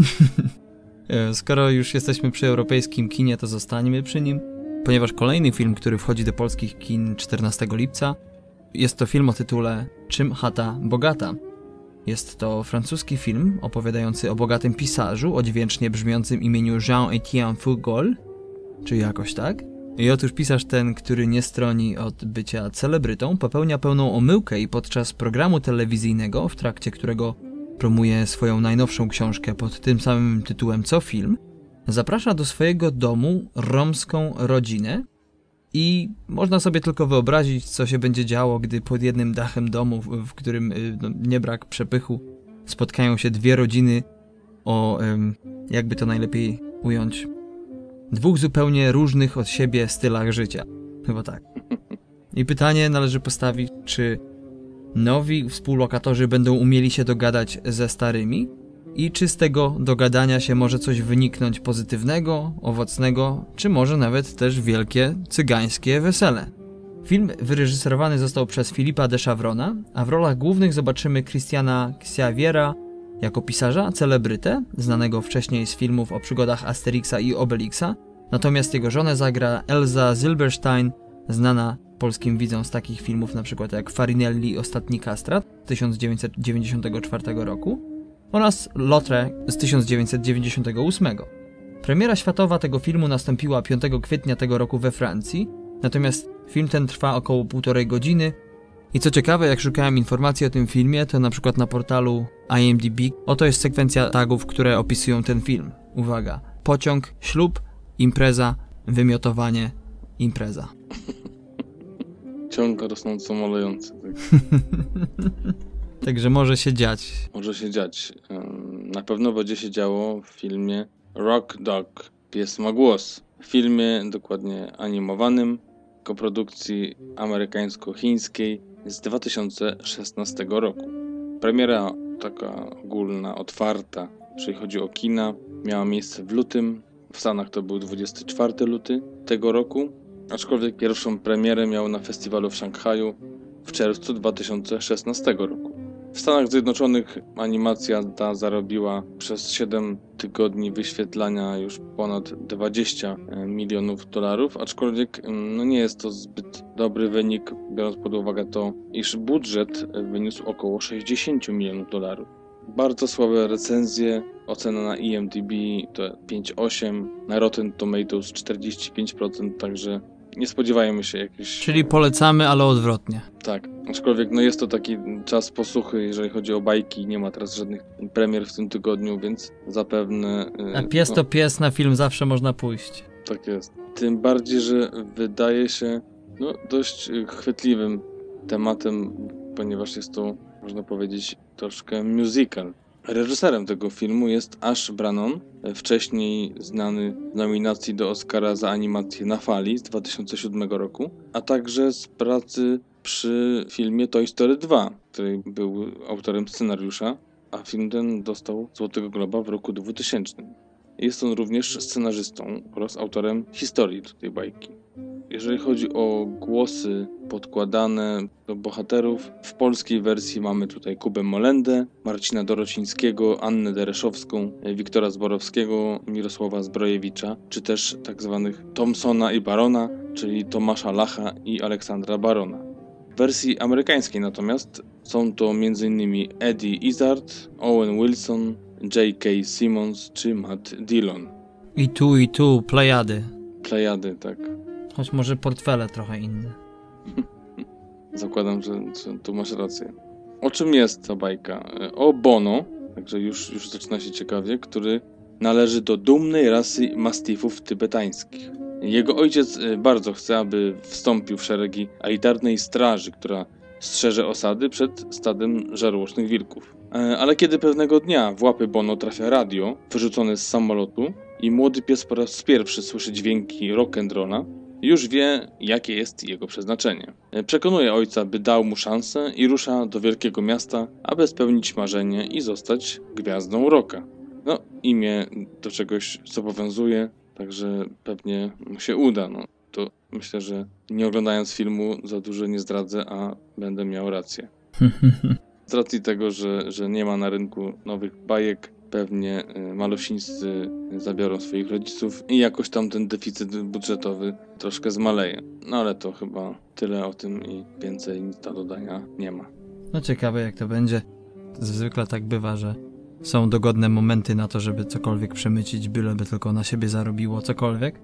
Skoro już jesteśmy przy europejskim kinie, to zostańmy przy nim, ponieważ kolejny film, który wchodzi do polskich kin 14 lipca, jest to film o tytule Czym chata bogata. Jest to francuski film opowiadający o bogatym pisarzu o dźwięcznie brzmiącym imieniu Jean-Étienne Fougeol, czy jakoś tak. I otóż pisarz ten, który nie stroni od bycia celebrytą, popełnia pełną omyłkę i podczas programu telewizyjnego, w trakcie którego promuje swoją najnowszą książkę pod tym samym tytułem co film, zaprasza do swojego domu romską rodzinę i można sobie tylko wyobrazić, co się będzie działo, gdy pod jednym dachem domu, w którym nie brak przepychu, spotkają się 2 rodziny o, jakby to najlepiej ująć, 2 zupełnie różnych od siebie stylach życia. Chyba tak. I pytanie należy postawić, czy nowi współlokatorzy będą umieli się dogadać ze starymi i czy z tego dogadania się może coś wyniknąć pozytywnego, owocnego, czy może nawet też wielkie cygańskie wesele. Film wyreżyserowany został przez Philippa de Chavrona, a w rolach głównych zobaczymy Christiana Xaviera jako pisarza, celebrytę, znanego wcześniej z filmów o przygodach Asterixa i Obelixa, natomiast jego żonę zagra Elsa Zilberstein, znana polskim widzom z takich filmów na przykład jak Farinelli Ostatni kastrat z 1994 roku oraz L'Autre z 1998. Premiera światowa tego filmu nastąpiła 5 kwietnia tego roku we Francji, natomiast film ten trwa około 1,5 godziny. I co ciekawe, jak szukałem informacji o tym filmie, to na przykład na portalu IMDb, oto jest sekwencja tagów, które opisują ten film. Uwaga, pociąg, ślub, impreza, wymiotowanie, impreza. Ciąg rosnąco malejący. Tak. Także może się dziać. Może się dziać. Na pewno będzie się działo w filmie Rock Dog, Pies ma głos. W filmie dokładnie animowanym, koprodukcji amerykańsko-chińskiej z 2016 roku. Premiera taka ogólna, otwarta, jeżeli chodzi o kina, miała miejsce w lutym. W Stanach to był 24 luty tego roku, aczkolwiek pierwszą premierę miał na festiwalu w Szanghaju w czerwcu 2016 roku. W Stanach Zjednoczonych animacja ta zarobiła przez 7 tygodni wyświetlania już ponad 20 milionów dolarów, aczkolwiek nie jest to zbyt dobry wynik, biorąc pod uwagę to, iż budżet wyniósł około 60 milionów dolarów. Bardzo słabe recenzje, ocena na IMDb to 5,8, na Rotten Tomatoes 45%, także nie spodziewajmy się jakichś... Czyli polecamy, ale odwrotnie. Tak, aczkolwiek jest to taki czas posłuchy, jeżeli chodzi o bajki, nie ma teraz żadnych premier w tym tygodniu, więc zapewne... A pies to pies, na film zawsze można pójść. Tak jest. Tym bardziej, że wydaje się dość chwytliwym tematem, ponieważ jest to, można powiedzieć, troszkę musical. Reżyserem tego filmu jest Ash Brannon, wcześniej znany z nominacji do Oscara za animację Na fali z 2007 roku, a także z pracy przy filmie Toy Story 2, który był autorem scenariusza, a film ten dostał Złotego Globa w roku 2000. Jest on również scenarzystą oraz autorem historii tej bajki. Jeżeli chodzi o głosy podkładane do bohaterów, w polskiej wersji mamy tutaj Kubę Molendę, Marcina Dorocińskiego, Annę Dereszowską, Wiktora Zborowskiego, Mirosława Zbrojewicza, czy też tak zwanych Thompsona i Barona, czyli Tomasza Lacha i Aleksandra Barona. W wersji amerykańskiej natomiast są to m.in. Eddie Izzard, Owen Wilson, J.K. Simmons czy Matt Dillon. I tu, plejady. Plejady, tak. Choć może portfele trochę inne. Zakładam, że tu masz rację. O czym jest ta bajka? O Bono, także już zaczyna się ciekawie, który należy do dumnej rasy mastifów tybetańskich. Jego ojciec bardzo chce, aby wstąpił w szeregi elitarnej straży, która strzeże osady przed stadem żarłocznych wilków. Ale kiedy pewnego dnia w łapy Bono trafia radio wyrzucone z samolotu i młody pies po raz pierwszy słyszy dźwięki rock'n'rolla, już wie, jakie jest jego przeznaczenie. Przekonuje ojca, by dał mu szansę i rusza do wielkiego miasta, aby spełnić marzenie i zostać gwiazdą rocka. Imię do czegoś zobowiązuje, także pewnie mu się uda. To myślę, że nie oglądając filmu za dużo nie zdradzę, a będę miał rację. Z racji tego, że nie ma na rynku nowych bajek, pewnie malusińscy zabiorą swoich rodziców i jakoś tam ten deficyt budżetowy troszkę zmaleje. Ale to chyba tyle o tym i więcej nic do dodania nie ma. Ciekawe jak to będzie. Zwykle tak bywa, że są dogodne momenty na to, żeby cokolwiek przemycić, byleby tylko na siebie zarobiło cokolwiek.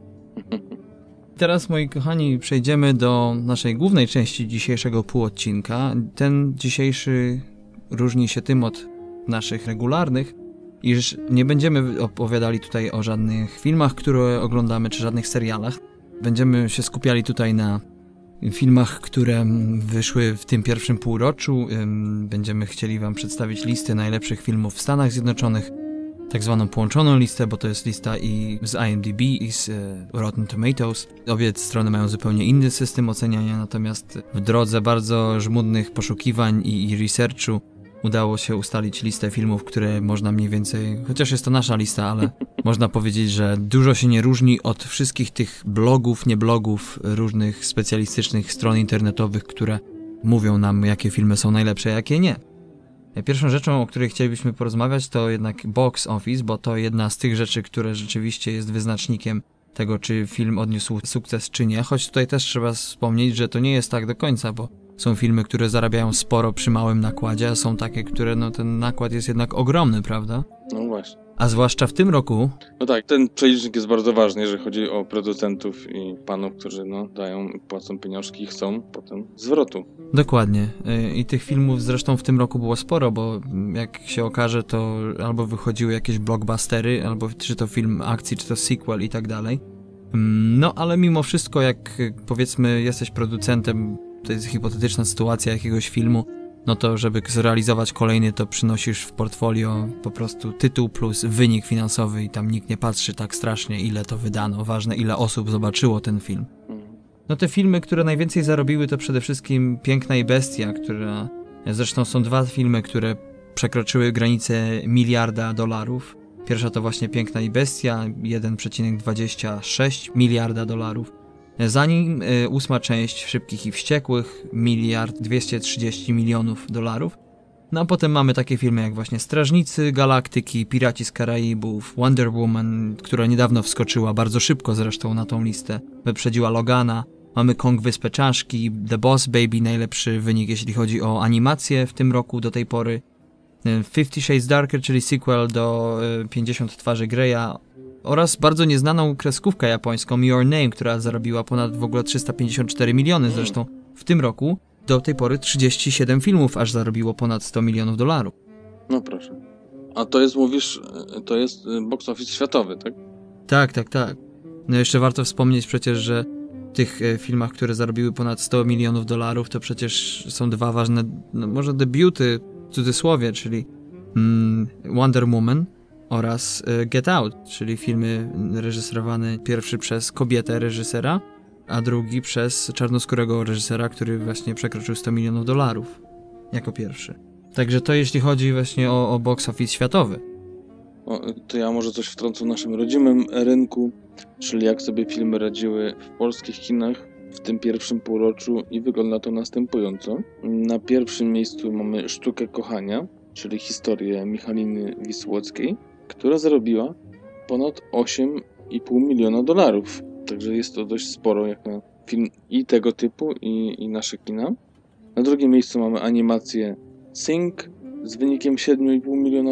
Teraz, moi kochani, przejdziemy do naszej głównej części dzisiejszego półodcinka. Ten dzisiejszy różni się tym od naszych regularnych, iż nie będziemy opowiadali tutaj o żadnych filmach, które oglądamy, czy żadnych serialach. Będziemy się skupiali tutaj na filmach, które wyszły w tym pierwszym półroczu. Będziemy chcieli wam przedstawić listę najlepszych filmów w Stanach Zjednoczonych, tak zwaną połączoną listę, bo to jest lista i z IMDb, i z Rotten Tomatoes. Obie strony mają zupełnie inny system oceniania, natomiast w drodze bardzo żmudnych poszukiwań i researchu udało się ustalić listę filmów, które można mniej więcej, chociaż jest to nasza lista, ale można powiedzieć, że dużo się nie różni od wszystkich tych blogów, nie blogów, różnych specjalistycznych stron internetowych, które mówią nam, jakie filmy są najlepsze, a jakie nie. Pierwszą rzeczą, o której chcielibyśmy porozmawiać, to jednak box office, bo to jedna z tych rzeczy, które rzeczywiście jest wyznacznikiem tego, czy film odniósł sukces, czy nie. Choć tutaj też trzeba wspomnieć, że to nie jest tak do końca, bo są filmy, które zarabiają sporo przy małym nakładzie, a są takie, które no ten nakład jest jednak ogromny, prawda? No właśnie. A zwłaszcza w tym roku... No tak, ten przelicznik jest bardzo ważny, jeżeli chodzi o producentów i panów, którzy dają, płacą pieniążki i chcą potem zwrotu. Dokładnie. I tych filmów zresztą w tym roku było sporo, bo jak się okaże, to albo wychodziły jakieś blockbustery, albo czy to film akcji, czy to sequel i tak dalej. No, ale mimo wszystko, jak powiedzmy jesteś producentem, to jest hipotetyczna sytuacja jakiegoś filmu, no to żeby zrealizować kolejny, to przynosisz w portfolio po prostu tytuł plus wynik finansowy i tam nikt nie patrzy tak strasznie, ile to wydano. Ważne, ile osób zobaczyło ten film. No te filmy, które najwięcej zarobiły, to przede wszystkim Piękna i Bestia, która... Zresztą są dwa filmy, które przekroczyły granicę $1 miliarda. Pierwsza to właśnie Piękna i Bestia, 1,26 miliarda dolarów. Zanim 8. część Szybkich i Wściekłych, $1,230 milionów. No a potem mamy takie filmy jak właśnie Strażnicy Galaktyki, Piraci z Karaibów, Wonder Woman, która niedawno wskoczyła, bardzo szybko zresztą na tą listę, wyprzedziła Logana. Mamy Kong Wyspę Czaszki, The Boss Baby, najlepszy wynik jeśli chodzi o animację w tym roku do tej pory. 50 Shades Darker, czyli sequel do 50 Twarzy Greya oraz bardzo nieznaną kreskówkę japońską Your Name, która zarobiła ponad w ogóle 354 miliony zresztą w tym roku. Do tej pory 37 filmów aż zarobiło ponad $100 milionów. No proszę. A to jest, mówisz, to jest box office światowy, tak? Tak. No jeszcze warto wspomnieć przecież, że w tych filmach, które zarobiły ponad $100 milionów, to przecież są dwa ważne, no może debiuty w cudzysłowie, czyli Wonder Woman oraz Get Out, czyli filmy reżyserowane pierwszy przez kobietę reżysera, a drugi przez czarnoskórego reżysera, który właśnie przekroczył $100 milionów jako pierwszy. Także to jeśli chodzi właśnie o box office światowy. To ja może coś wtrącę w naszym rodzimym rynku, czyli jak sobie filmy radziły w polskich kinach w tym pierwszym półroczu i wygląda to następująco. Na pierwszym miejscu mamy Sztukę kochania, czyli historię Michaliny Wisłockiej, która zarobiła ponad $8,5 miliona. Także jest to dość sporo jak na film i tego typu, i nasze kina. Na drugim miejscu mamy animację Sing z wynikiem $7,5 miliona.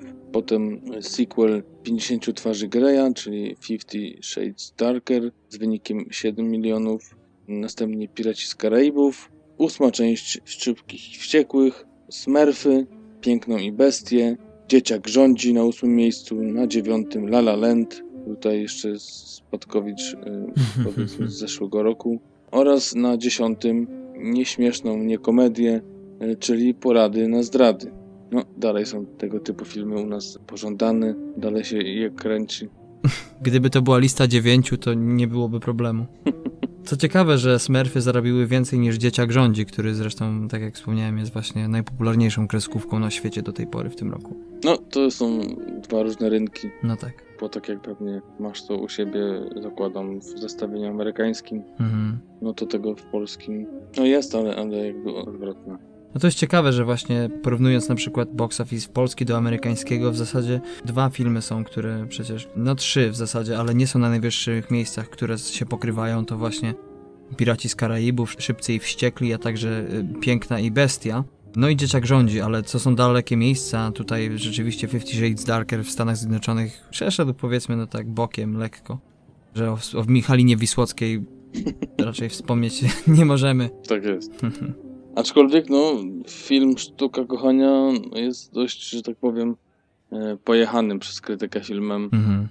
Potem sequel 50 Twarzy Greya, czyli 50 Shades Darker z wynikiem 7 milionów. Następnie Piraci z Karaibów. 8. część Szybkich i Wściekłych. Smurfy, Piękną i Bestię. Dzieciak rządzi na 8. miejscu. Na 9. La La Land. Tutaj jeszcze Spadkowicz powiedzmy z zeszłego roku. Oraz na 10. nieśmieszną niekomedię, czyli Porady na zdrady. No, dalej są tego typu filmy u nas pożądane, dalej się je kręci. Gdyby to była lista 9, to nie byłoby problemu. Co ciekawe, że Smurfy zarobiły więcej niż Dzieciak rządzi, który zresztą, tak jak wspomniałem, jest właśnie najpopularniejszą kreskówką na świecie do tej pory w tym roku. No, to są dwa różne rynki. No tak. Bo tak jak pewnie masz to u siebie, zakładam, w zestawieniu amerykańskim, no to tego w polskim, no jest, ale jakby odwrotne. No to jest ciekawe, że właśnie porównując na przykład box office polski do amerykańskiego, w zasadzie 2 filmy są, które przecież, no 3 w zasadzie, ale nie są na najwyższych miejscach, które się pokrywają, to właśnie Piraci z Karaibów, Szybcy i Wściekli, a także Piękna i Bestia. No i Dzieciak rządzi, ale co są dalekie miejsca, tutaj rzeczywiście 50 Shades Darker w Stanach Zjednoczonych przeszedł powiedzmy no tak bokiem, lekko, że o Michalinie Wisłockiej raczej wspomnieć nie możemy. Tak jest. Aczkolwiek, no, film Sztuka kochania jest dość, że tak powiem, pojechanym przez krytykę filmem.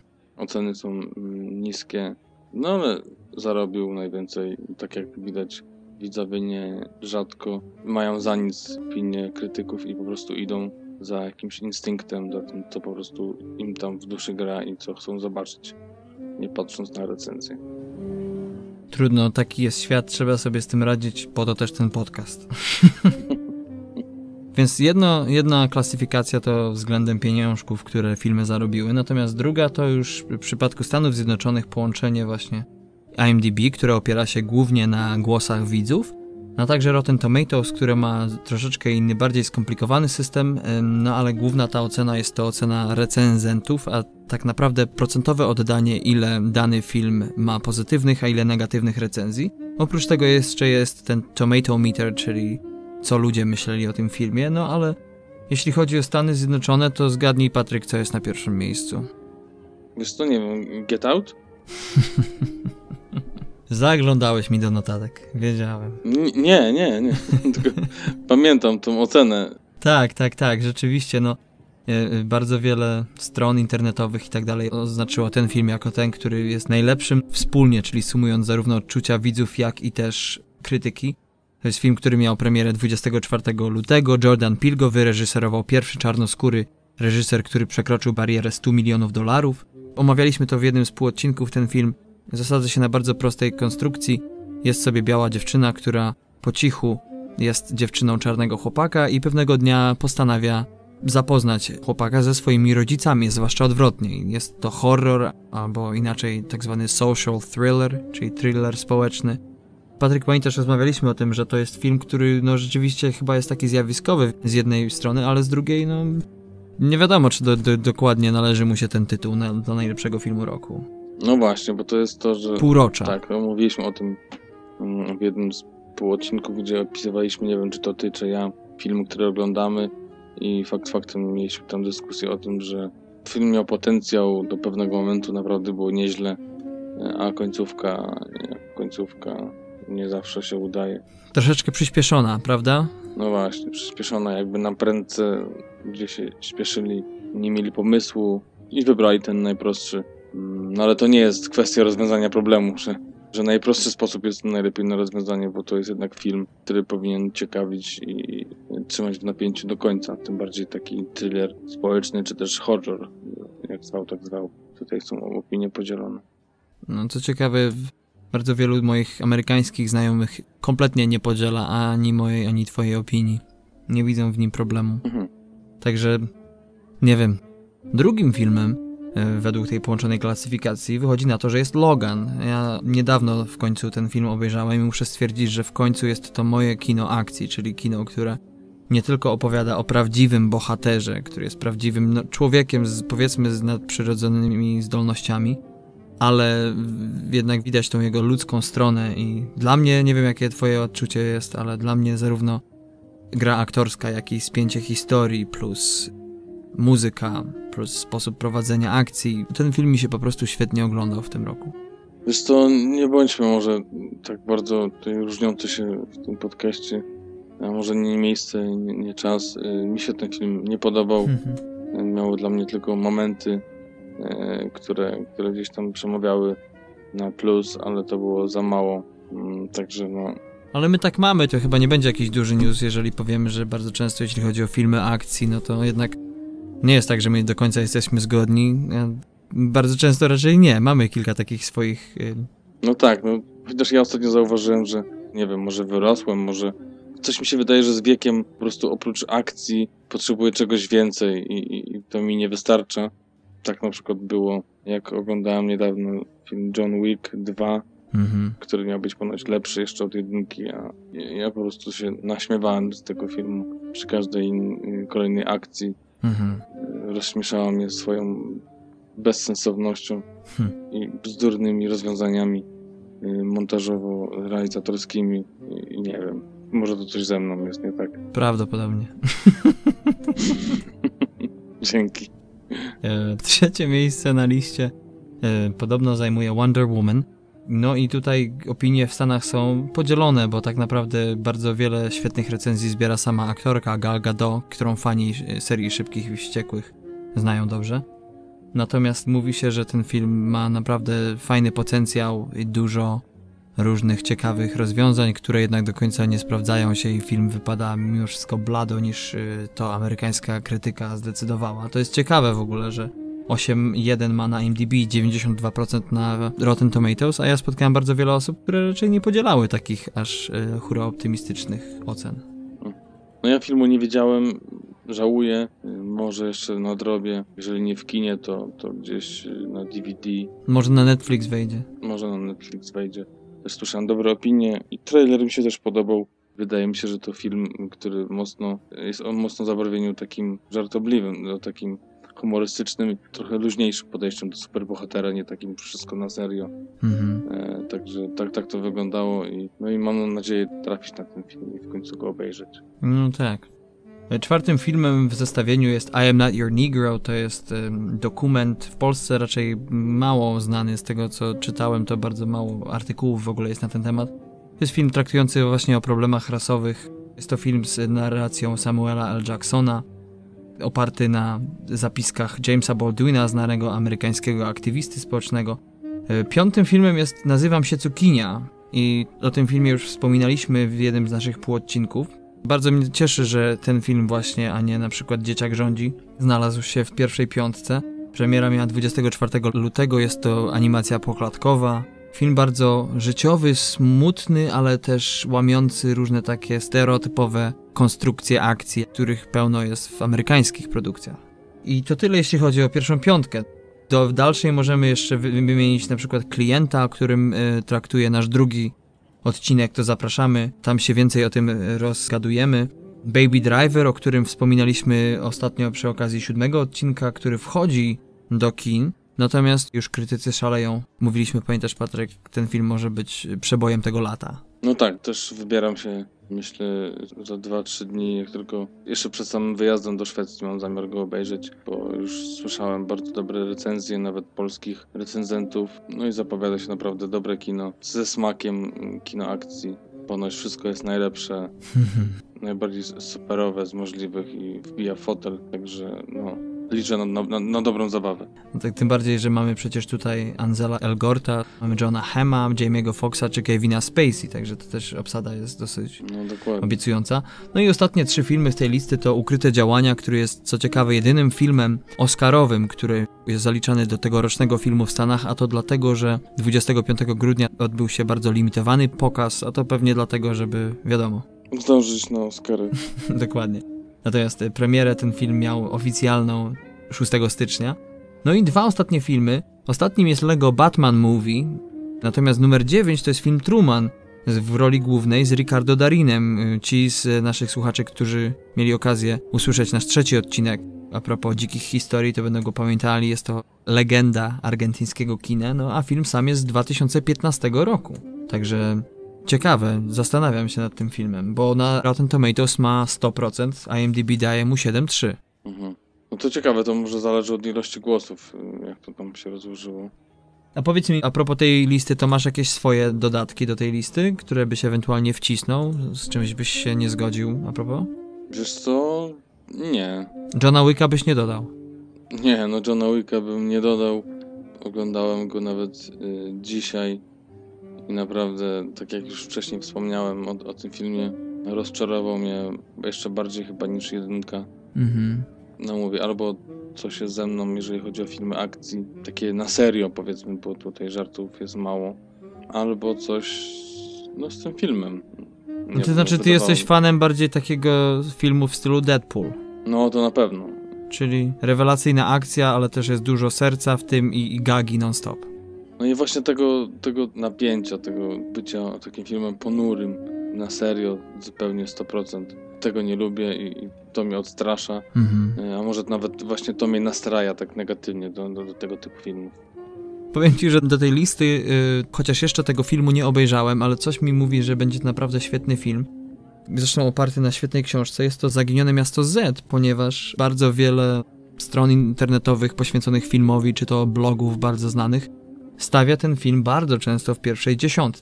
Oceny są niskie, no ale zarobił najwięcej. Tak jak widać, widzowie nie rzadko mają za nic opinię krytyków i po prostu idą za jakimś instynktem, za tym, co po prostu im tam w duszy gra i co chcą zobaczyć, nie patrząc na recenzję. Trudno, taki jest świat, trzeba sobie z tym radzić, po to też ten podcast. Więc jedna klasyfikacja to względem pieniążków, które filmy zarobiły, natomiast druga to już w przypadku Stanów Zjednoczonych połączenie właśnie IMDb, które opiera się głównie na głosach widzów a także Rotten Tomatoes, które ma troszeczkę inny, bardziej skomplikowany system, no ale główna ta ocena jest to ocena recenzentów, a tak naprawdę procentowe oddanie, ile dany film ma pozytywnych, a ile negatywnych recenzji. Oprócz tego jeszcze jest ten Tomato Meter, czyli co ludzie myśleli o tym filmie, no ale jeśli chodzi o Stany Zjednoczone, to zgadnij, Patryk, co jest na pierwszym miejscu. Wiesz co, nie wiem, Get Out? Zaglądałeś mi do notatek, wiedziałem. Nie. Tylko pamiętam tą ocenę. Tak, rzeczywiście, no bardzo wiele stron internetowych i tak dalej oznaczyło ten film jako ten, który jest najlepszym wspólnie, czyli sumując zarówno odczucia widzów, jak i też krytyki. To jest film, który miał premierę 24 lutego. Jordan Peele go wyreżyserował, pierwszy czarnoskóry reżyser, który przekroczył barierę $100 milionów. Omawialiśmy to w jednym z półodcinków, ten film. Zasadza się na bardzo prostej konstrukcji. Jest sobie biała dziewczyna, która po cichu jest dziewczyną czarnego chłopaka i pewnego dnia postanawia zapoznać chłopaka ze swoimi rodzicami, zwłaszcza odwrotnie. Jest to horror, albo inaczej tak zwany social thriller, czyli thriller społeczny. Patryk, pamiętasz, rozmawialiśmy o tym, że to jest film, który no rzeczywiście chyba jest taki zjawiskowy z jednej strony, ale z drugiej no nie wiadomo, czy dokładnie należy mu się ten tytuł do najlepszego filmu roku. No właśnie, bo to jest to, że... Półrocza. Tak, no, mówiliśmy o tym w jednym z półodcinków, gdzie opisywaliśmy, nie wiem, czy to ty, czy ja, filmy, które oglądamy i faktem mieliśmy tam dyskusję o tym, że film miał potencjał do pewnego momentu, naprawdę było nieźle, a końcówka nie zawsze się udaje. Troszeczkę przyspieszona, prawda? No właśnie, przyspieszona, jakby na prędce, gdzie się śpieszyli, nie mieli pomysłu i wybrali ten najprostszy. No ale to nie jest kwestia rozwiązania problemu, że najprostszy sposób jest najlepiej na rozwiązanie, bo to jest jednak film, który powinien ciekawić i trzymać w napięciu do końca. Tym bardziej taki thriller społeczny, czy też horror, jak zwał, tak zwał. Tutaj są opinie podzielone. No co ciekawe, bardzo wielu moich amerykańskich znajomych kompletnie nie podziela ani mojej, ani twojej opinii. Nie widzą w nim problemu. Także, nie wiem, drugim filmem według tej połączonej klasyfikacji wychodzi na to, że jest Logan. Ja niedawno w końcu ten film obejrzałem i muszę stwierdzić, że w końcu jest to moje kino akcji, czyli kino, które nie tylko opowiada o prawdziwym bohaterze, który jest prawdziwym człowiekiem powiedzmy z nadprzyrodzonymi zdolnościami, ale jednak widać tą jego ludzką stronę i dla mnie, nie wiem jakie twoje odczucie jest, ale dla mnie zarówno gra aktorska, jak i spięcie historii plus muzyka, plus sposób prowadzenia akcji. Ten film mi się po prostu świetnie oglądał w tym roku. Wiesz co, nie bądźmy może tak bardzo tutaj różniący się w tym podcaście, a może nie miejsce, nie czas. Mi się ten film nie podobał. Miało dla mnie tylko momenty, które gdzieś tam przemawiały na plus, ale to było za mało. Także no... Ale my tak mamy, to chyba nie będzie jakiś duży news, jeżeli powiemy, że bardzo często jeśli chodzi o filmy akcji, no to jednak nie jest tak, że my do końca jesteśmy zgodni. Bardzo często raczej nie. Mamy kilka takich swoich... No tak, no chociaż ja ostatnio zauważyłem, że nie wiem, może wyrosłem, może coś mi się wydaje, że z wiekiem po prostu oprócz akcji potrzebuję czegoś więcej i to mi nie wystarcza. Tak na przykład było, jak oglądałem niedawno film John Wick 2, który miał być ponoć lepszy jeszcze od jedynki, a ja po prostu się naśmiewałem z tego filmu przy każdej kolejnej akcji. Rozśmieszała mnie swoją bezsensownością i bzdurnymi rozwiązaniami montażowo-realizatorskimi i nie wiem, może to coś ze mną jest nie tak. Prawdopodobnie. Dzięki. Trzecie miejsce na liście podobno zajmuje Wonder Woman. No i tutaj opinie w Stanach są podzielone, bo tak naprawdę bardzo wiele świetnych recenzji zbiera sama aktorka Gal Gadot, którą fani serii Szybkich i Wściekłych znają dobrze. Natomiast mówi się, że ten film ma naprawdę fajny potencjał i dużo różnych ciekawych rozwiązań, które jednak do końca nie sprawdzają się i film wypada mimo wszystko blado, niż to amerykańska krytyka zdecydowała. To jest ciekawe w ogóle, że 8.1 ma na IMDb, 92% na Rotten Tomatoes, a ja spotkałem bardzo wiele osób, które raczej nie podzielały takich aż hura optymistycznych ocen. No ja filmu nie widziałem, żałuję, może jeszcze nadrobię, jeżeli nie w kinie, to gdzieś na DVD. Może na Netflix wejdzie. Może na Netflix wejdzie. Też słyszałem dobre opinie i trailer mi się też podobał. Wydaje mi się, że to film, który jest o mocno zabarwieniu takim żartobliwym, takim humorystycznym, trochę luźniejszym podejściem do superbohatera, nie takim wszystko na serio. Także tak to wyglądało i mam nadzieję trafić na ten film i w końcu go obejrzeć. No tak. Czwartym filmem w zestawieniu jest I Am Not Your Negro. To jest dokument w Polsce raczej mało znany. Z tego co czytałem, to bardzo mało artykułów w ogóle jest na ten temat. To jest film traktujący właśnie o problemach rasowych. Jest to film z narracją Samuela L. Jacksona, oparty na zapiskach Jamesa Baldwina, znanego amerykańskiego aktywisty społecznego. Piątym filmem jest Nazywam się Cukinia i o tym filmie już wspominaliśmy w jednym z naszych półodcinków. Bardzo mnie cieszy, że ten film właśnie, a nie na przykład Dzieciak rządzi, znalazł się w pierwszej piątce. Premiera miała 24 lutego, jest to animacja poklatkowa. Film bardzo życiowy, smutny, ale też łamiący różne takie stereotypowe konstrukcje akcji, których pełno jest w amerykańskich produkcjach. I to tyle, jeśli chodzi o pierwszą piątkę. Do dalszej możemy jeszcze wymienić na przykład Klienta, o którym traktuje nasz drugi odcinek, to zapraszamy. Tam się więcej o tym rozgadujemy. Baby Driver, o którym wspominaliśmy ostatnio przy okazji 7 odcinka, który wchodzi do kin. Natomiast już krytycy szaleją. Mówiliśmy, pamiętasz, Patryk, ten film może być przebojem tego lata. No tak, też wybieram się, myślę, za 2-3 dni, jak tylko jeszcze przed samym wyjazdem do Szwecji mam zamiar go obejrzeć, bo już słyszałem bardzo dobre recenzje, nawet polskich recenzentów. No i zapowiada się naprawdę dobre kino, ze smakiem kino akcji. Ponoć wszystko jest najlepsze, najbardziej superowe z możliwych i wbija fotel, także no... Liczę na dobrą zabawę. No tak, tym bardziej, że mamy przecież tutaj Ansela Elgorta, mamy Johna Hamma, Jamie'ego Foxxa czy Kevina Spacey, także to też obsada jest dosyć obiecująca. No i ostatnie 3 filmy z tej listy to Ukryte działania, który jest, co ciekawe, jedynym filmem oscarowym, który jest zaliczany do tegorocznego filmu w Stanach, a to dlatego, że 25 grudnia odbył się bardzo limitowany pokaz, a to pewnie dlatego, żeby, wiadomo... zdążyć na Oscary. Dokładnie. Natomiast premierę ten film miał oficjalną 6 stycznia. No i 2 ostatnie filmy. Ostatnim jest Lego Batman Movie, natomiast numer 9 to jest film Truman w roli głównej z Ricardo Darinem. Ci z naszych słuchaczy, którzy mieli okazję usłyszeć nasz 3 odcinek a propos dzikich historii, to będą go pamiętali. Jest to legenda argentyńskiego kina, no a film sam jest z 2015 roku. Także... ciekawe, zastanawiam się nad tym filmem, bo na Rotten Tomatoes ma 100%, IMDb daje mu 7,3. No to ciekawe, to może zależy od ilości głosów, jak to tam się rozłożyło. A powiedz mi, a propos tej listy, to masz jakieś swoje dodatki do tej listy, które byś ewentualnie wcisnął? Z czymś byś się nie zgodził, a propos? Wiesz co? Nie. Johna Wicka byś nie dodał? Nie, no Johna Wicka bym nie dodał. Oglądałem go nawet dzisiaj. I naprawdę, tak jak już wcześniej wspomniałem o tym filmie, rozczarował mnie jeszcze bardziej chyba niż 1. No mówię, albo coś jest ze mną, jeżeli chodzi o filmy akcji, takie na serio powiedzmy, bo tutaj żartów jest mało, albo coś z tym filmem. No to znaczy, ty jesteś fanem bardziej takiego filmu w stylu Deadpool. No to na pewno. Czyli rewelacyjna akcja, ale też jest dużo serca w tym i gagi non-stop. No i właśnie tego napięcia, tego bycia takim filmem ponurym, na serio, zupełnie 100%. Tego nie lubię i to mnie odstrasza. A może nawet właśnie to mnie nastraja tak negatywnie do tego typu filmów. Powiem ci, że do tej listy, chociaż jeszcze tego filmu nie obejrzałem, ale coś mi mówi, że będzie to naprawdę świetny film. Zresztą oparty na świetnej książce. Jest to Zaginione Miasto Z, ponieważ bardzo wiele stron internetowych poświęconych filmowi, czy to blogów bardzo znanych, stawia ten film bardzo często w pierwszej 10.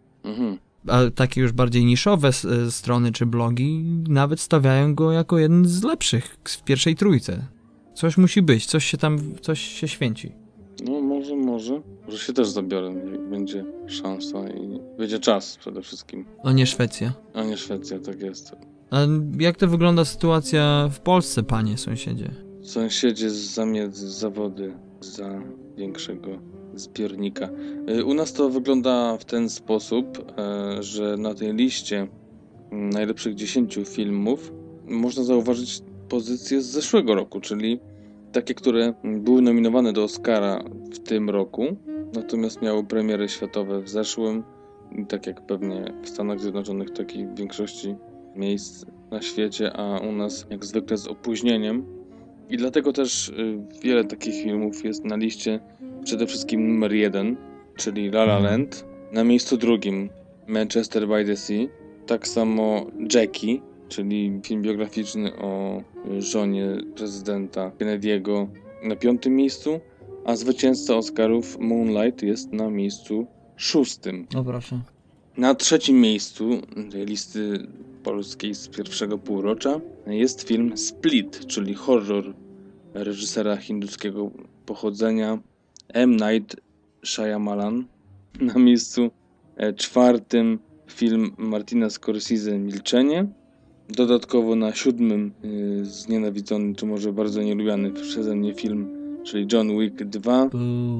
A takie już bardziej niszowe strony czy blogi nawet stawiają go jako jeden z lepszych w pierwszej 3. Coś musi być, coś się święci. No może się też zabiorę, jak będzie szansa i będzie czas przede wszystkim. A nie Szwecja. Tak jest. A jak to wygląda sytuacja w Polsce, panie sąsiedzie? Sąsiedzie zza miedzy, za wody, za większego zbiornika. U nas to wygląda w ten sposób, że na tej liście najlepszych 10 filmów można zauważyć pozycje z zeszłego roku, czyli takie, które były nominowane do Oscara w tym roku, natomiast miały premiery światowe w zeszłym I tak jak pewnie w Stanach Zjednoczonych, tak i w większości miejsc na świecie, a u nas jak zwykle z opóźnieniem. I dlatego też wiele takich filmów jest na liście. Przede wszystkim numer 1, czyli La La Land. Na miejscu drugim Manchester by the Sea. Tak samo Jackie, czyli film biograficzny o żonie prezydenta Kennedy'ego, na 5. miejscu. A zwycięzca Oscarów Moonlight jest na miejscu 6. O proszę. Na 3. miejscu tej listy polskiej z pierwszego półrocza jest film Split, czyli horror reżysera hinduskiego pochodzenia M. Night Shyamalan. Na miejscu 4. film Martina Scorsese Milczenie. Dodatkowo na 7. znienawidzony, czy może bardzo nielubiany przeze mnie film, czyli John Wick 2.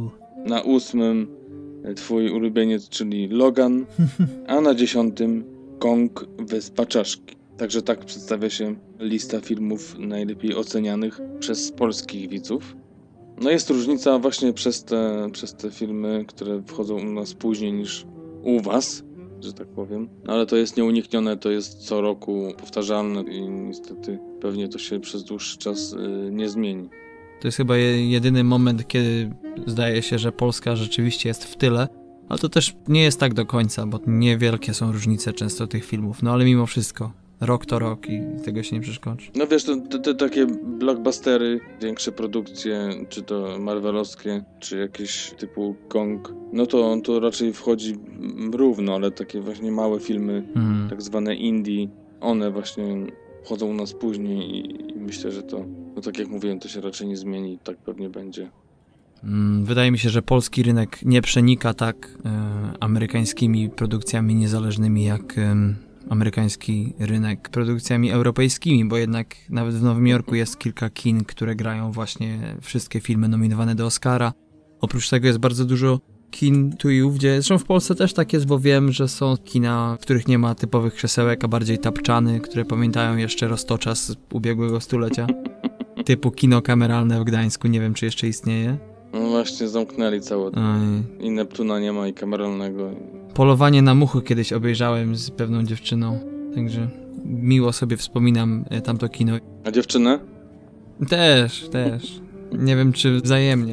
Na 8. twój ulubieniec, czyli Logan. A na 10. Kong Wyspa Czaszki. Także tak przedstawia się lista filmów najlepiej ocenianych przez polskich widzów. No jest różnica właśnie przez te filmy, które wchodzą u nas później niż u was, że tak powiem. No ale to jest nieuniknione, to jest co roku powtarzalne i niestety pewnie to się przez dłuższy czas nie zmieni. To jest chyba jedyny moment, kiedy zdaje się, że Polska rzeczywiście jest w tyle, ale to też nie jest tak do końca, bo niewielkie są różnice często tych filmów, no ale mimo wszystko. Rok to rok i tego się nie przeszkodzi. No wiesz, te takie blockbustery, większe produkcje, czy to marvelowskie, czy jakieś typu Kong, no to raczej wchodzi równo, ale takie właśnie małe filmy, tak zwane indie, one właśnie wchodzą u nas później i myślę, że to, no tak jak mówiłem, to się raczej nie zmieni i tak pewnie będzie. Wydaje mi się, że polski rynek nie przenika tak amerykańskimi produkcjami niezależnymi jak amerykański rynek produkcjami europejskimi, bo jednak nawet w Nowym Jorku jest kilka kin, które grają właśnie wszystkie filmy nominowane do Oscara. Oprócz tego jest bardzo dużo kin tu i ówdzie. Zresztą w Polsce też tak jest, bo wiem, że są kina, w których nie ma typowych krzesełek, a bardziej tapczany, które pamiętają jeszcze roztocza z ubiegłego stulecia. Typu kino kameralne w Gdańsku, nie wiem czy jeszcze istnieje. No właśnie zamknęli całe. I Neptuna nie ma, i kameralnego. Polowanie na muchy kiedyś obejrzałem z pewną dziewczyną, także miło sobie wspominam tamto kino. A dziewczynę? Też. Nie wiem czy wzajemnie.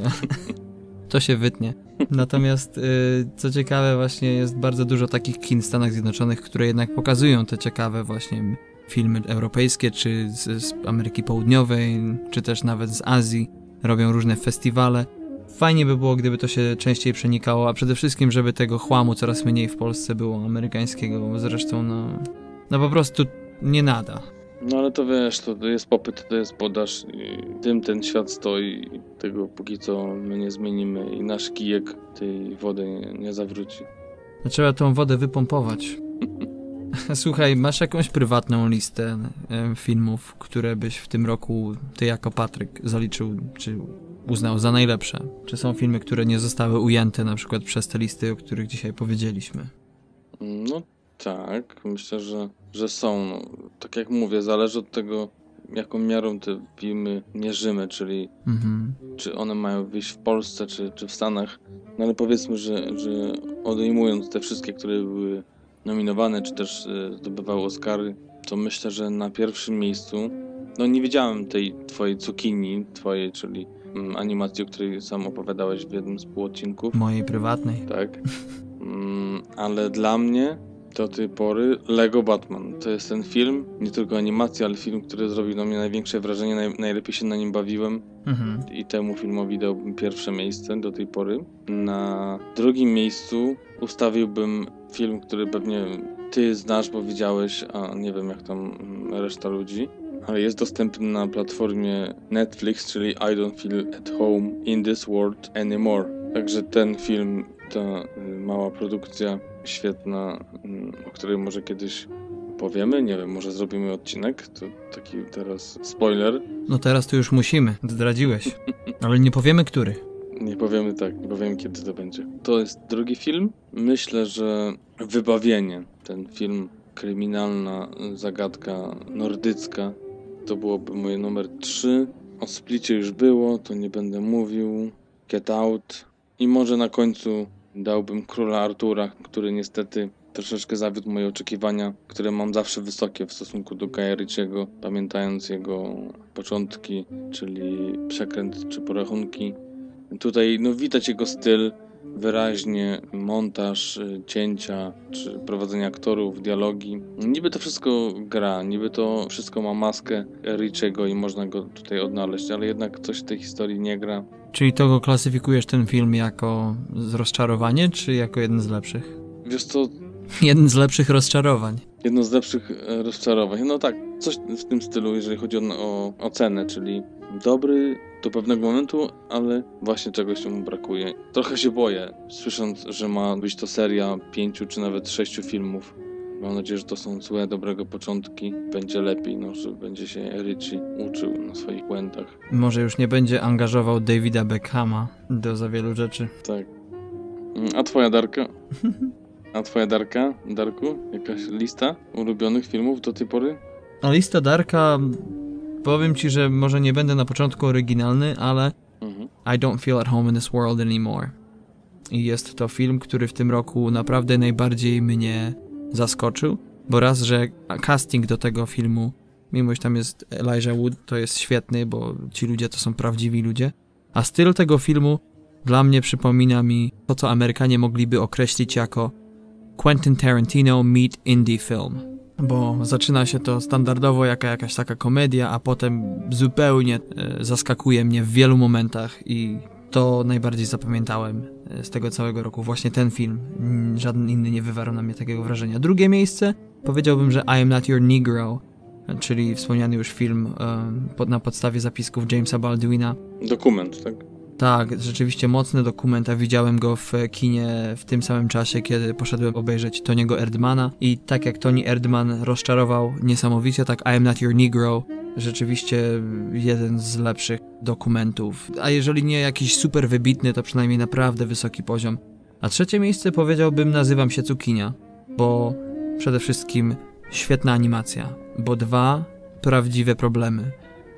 To się wytnie. Natomiast co ciekawe, właśnie jest bardzo dużo takich kin w Stanach Zjednoczonych, które jednak pokazują te ciekawe właśnie filmy europejskie, czy z Ameryki Południowej, czy też nawet z Azji. Robią różne festiwale. Fajnie by było, gdyby to się częściej przenikało, a przede wszystkim, żeby tego chłamu coraz mniej w Polsce było amerykańskiego. Zresztą, no po prostu nie nada. No ale to wiesz, to jest popyt, to jest podaż i tym ten świat stoi. Tego póki co my nie zmienimy i nasz kijek tej wody nie zawróci. No, trzeba tą wodę wypompować. Słuchaj, masz jakąś prywatną listę filmów, które byś w tym roku ty jako Patryk zaliczył, czy uznał za najlepsze? Czy są filmy, które nie zostały ujęte na przykład przez te listy, o których dzisiaj powiedzieliśmy? No tak, myślę, że są. No, tak jak mówię, zależy od tego, jaką miarą te filmy mierzymy, czyli czy one mają wyjść w Polsce, czy w Stanach. No ale powiedzmy, że odejmując te wszystkie, które były nominowane, czy też zdobywały Oscary, to myślę, że na pierwszym miejscu, no nie widziałem tej twojej cukinii, czyli animacji, o której sam opowiadałeś w jednym z półodcinków. Mojej prywatnej. Tak. Ale dla mnie do tej pory Lego Batman. To jest ten film, nie tylko animacja, ale film, który zrobił na mnie największe wrażenie, najlepiej się na nim bawiłem. I temu filmowi dałbym pierwsze miejsce do tej pory. Na drugim miejscu ustawiłbym film, który pewnie ty znasz, bo widziałeś, a nie wiem jak tam reszta ludzi, ale jest dostępny na platformie Netflix, czyli I Don't Feel at Home in This World Anymore. Także ten film, ta mała produkcja świetna, o której może kiedyś powiemy, nie wiem, może zrobimy odcinek, to taki teraz spoiler. No teraz to już musimy, zdradziłeś, ale nie powiemy który. Nie powiemy kiedy to będzie. To jest drugi film. Myślę, że Wybawienie, ten film, kryminalna zagadka nordycka, to byłoby moje numer 3. O Splicie już było, to nie będę mówił. Get Out. I może na końcu Dałbym Króla Artura, który niestety troszeczkę zawiódł moje oczekiwania, które mam zawsze wysokie w stosunku do Guya Ritchiego, pamiętając jego początki, czyli Przekręt czy Porachunki. Tutaj widać jego styl wyraźnie, montaż, cięcia, czy prowadzenie aktorów, dialogi. Niby to wszystko gra, niby to wszystko ma maskę Ritchiego i można go tutaj odnaleźć, ale jednak coś w tej historii nie gra. Czyli to go klasyfikujesz ten film jako rozczarowanie, czy jako jeden z lepszych? Wiesz co? Jeden z lepszych rozczarowań. Jedno z lepszych rozczarowań. No tak, coś w tym stylu, jeżeli chodzi o ocenę, czyli dobry do pewnego momentu, ale właśnie czegoś mu brakuje. Trochę się boję, słysząc, że ma być to seria 5 czy nawet 6 filmów. Mam nadzieję, że to są złe, dobrego początki. Będzie lepiej, że będzie się Ritchie uczył na swoich błędach. Może już nie będzie angażował Davida Beckhama do za wielu rzeczy. Tak. A twoja Darka? A twoja Darka? Darku? Jakaś lista ulubionych filmów do tej pory? A lista Darka... Powiem ci, że może nie będę na początku oryginalny, ale I don't feel at home in this world anymore. I jest to film, który w tym roku naprawdę najbardziej mnie zaskoczył, bo raz, że casting do tego filmu, mimo że tam jest Elijah Wood, to jest świetny, bo ci ludzie to są prawdziwi ludzie, a styl tego filmu dla mnie przypomina mi to, co Amerykanie mogliby określić jako Quentin Tarantino meet indie film. Bo zaczyna się to standardowo jakaś taka komedia, a potem zupełnie zaskakuje mnie w wielu momentach i to najbardziej zapamiętałem z tego całego roku. Właśnie ten film. Żaden inny nie wywarł na mnie takiego wrażenia. Drugie miejsce powiedziałbym, że I Am Not Your Negro, czyli wspomniany już film na podstawie zapisków Jamesa Baldwina. Dokument, tak? Tak, rzeczywiście mocny dokument, a widziałem go w kinie w tym samym czasie, kiedy poszedłem obejrzeć Tony'ego Erdmana i tak jak Tony Erdman rozczarował niesamowicie, tak I Am Not Your Negro, rzeczywiście jeden z lepszych dokumentów, a jeżeli nie jakiś super wybitny, to przynajmniej naprawdę wysoki poziom. A trzecie miejsce powiedziałbym Nazywam się Cukinia, bo przede wszystkim świetna animacja, bo 2 prawdziwe problemy,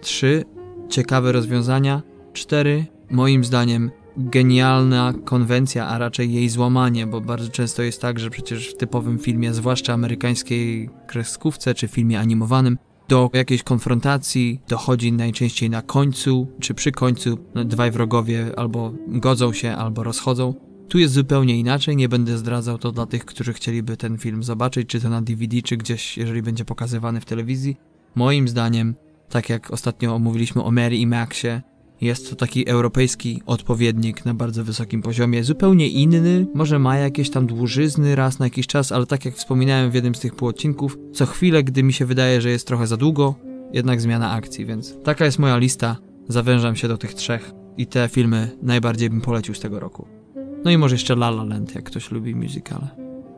3 ciekawe rozwiązania, 4 moim zdaniem genialna konwencja, a raczej jej złamanie, bo bardzo często jest tak, że przecież w typowym filmie, zwłaszcza amerykańskiej kreskówce czy filmie animowanym, do jakiejś konfrontacji dochodzi najczęściej na końcu, czy przy końcu dwaj wrogowie albo godzą się, albo rozchodzą. Tu jest zupełnie inaczej, nie będę zdradzał to dla tych, którzy chcieliby ten film zobaczyć, czy to na DVD, czy gdzieś, jeżeli będzie pokazywany w telewizji. Moim zdaniem, tak jak ostatnio omówiliśmy o Mary i Maxie, jest to taki europejski odpowiednik na bardzo wysokim poziomie, zupełnie inny, może ma jakieś tam dłużyzny raz na jakiś czas, ale tak jak wspominałem w jednym z tych półodcinków, co chwilę, gdy mi się wydaje, że jest trochę za długo, jednak zmiana akcji, więc taka jest moja lista, zawężam się do tych 3 i te filmy najbardziej bym polecił z tego roku. No i może jeszcze La La Land, jak ktoś lubi musicale.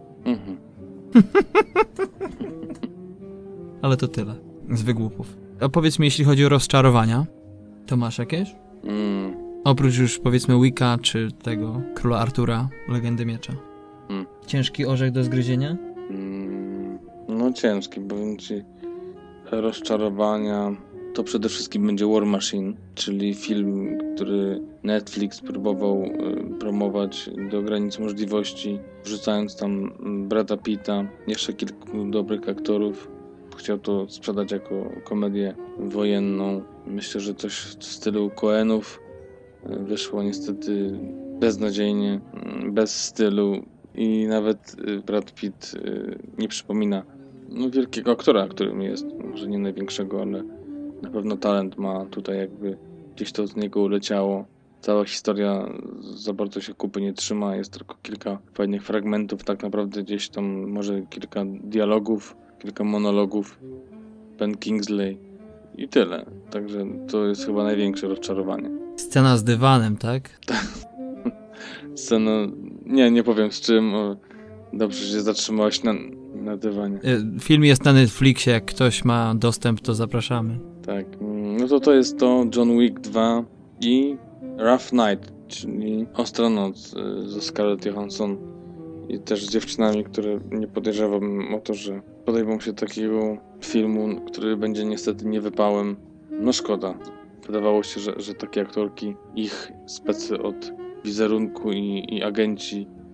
Ale to tyle, z wygłupów. A powiedz mi, jeśli chodzi o rozczarowania, to masz jakieś? Oprócz już powiedzmy Wicca, czy tego Króla Artura, Legendy Miecza. Ciężki orzech do zgryzienia? No ciężki, powiem ci. Rozczarowania to przede wszystkim będzie War Machine, czyli film, który Netflix próbował promować do granic możliwości, wrzucając tam Brada Pitta, jeszcze kilku dobrych aktorów. Chciał to sprzedać jako komedię wojenną. Myślę, że coś w stylu Coenów wyszło niestety beznadziejnie, bez stylu i nawet Brad Pitt nie przypomina wielkiego aktora, którym jest. Może nie największego, ale na pewno talent ma. Tutaj jakby gdzieś to z niego uleciało. Cała historia za bardzo się kupy nie trzyma. Jest tylko kilka fajnych fragmentów. Tak naprawdę gdzieś tam może kilka dialogów, kilka monologów. Ben Kingsley i tyle. Także to jest chyba największe rozczarowanie. Scena z dywanem, tak? Scena... Nie powiem z czym. Dobrze, że się zatrzymałeś na dywanie. Film jest na Netflixie, jak ktoś ma dostęp, to zapraszamy. Tak. No to jest to John Wick 2 i Rough Night, czyli Ostra Noc ze Scarlett Johansson i też z dziewczynami, które nie podejrzewam o to, że podejmą się takiego filmu, który będzie niestety niewypałem. No szkoda. Wydawało się, że takie aktorki, ich specy od wizerunku i agenci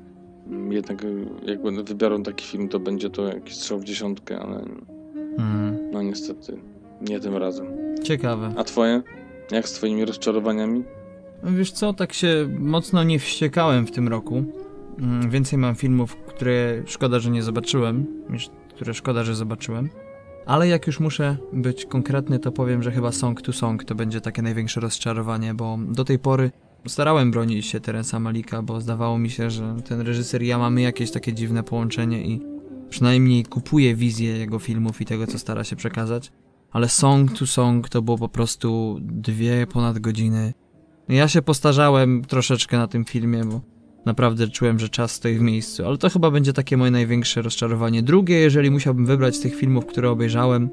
jednak jak będę wybierał taki film, to będzie to jakiś strzał w dziesiątkę, ale no niestety nie tym razem. Ciekawe. A twoje? Jak z twoimi rozczarowaniami? Wiesz co, tak się mocno nie wściekałem w tym roku. Więcej mam filmów, które szkoda, że nie zobaczyłem, niż które szkoda, że zobaczyłem. Ale jak już muszę być konkretny, to powiem, że chyba Song to Song to będzie takie największe rozczarowanie, bo do tej pory starałem bronić się Terence'a Malika, bo zdawało mi się, że ten reżyser i ja mamy jakieś takie dziwne połączenie i przynajmniej kupuję wizję jego filmów i tego, co stara się przekazać. Ale Song to Song to było po prostu 2 ponad godziny. Ja się postarzałem troszeczkę na tym filmie, bo naprawdę czułem, że czas stoi w miejscu, ale to chyba będzie takie moje największe rozczarowanie. Drugie, jeżeli musiałbym wybrać z tych filmów, które obejrzałem,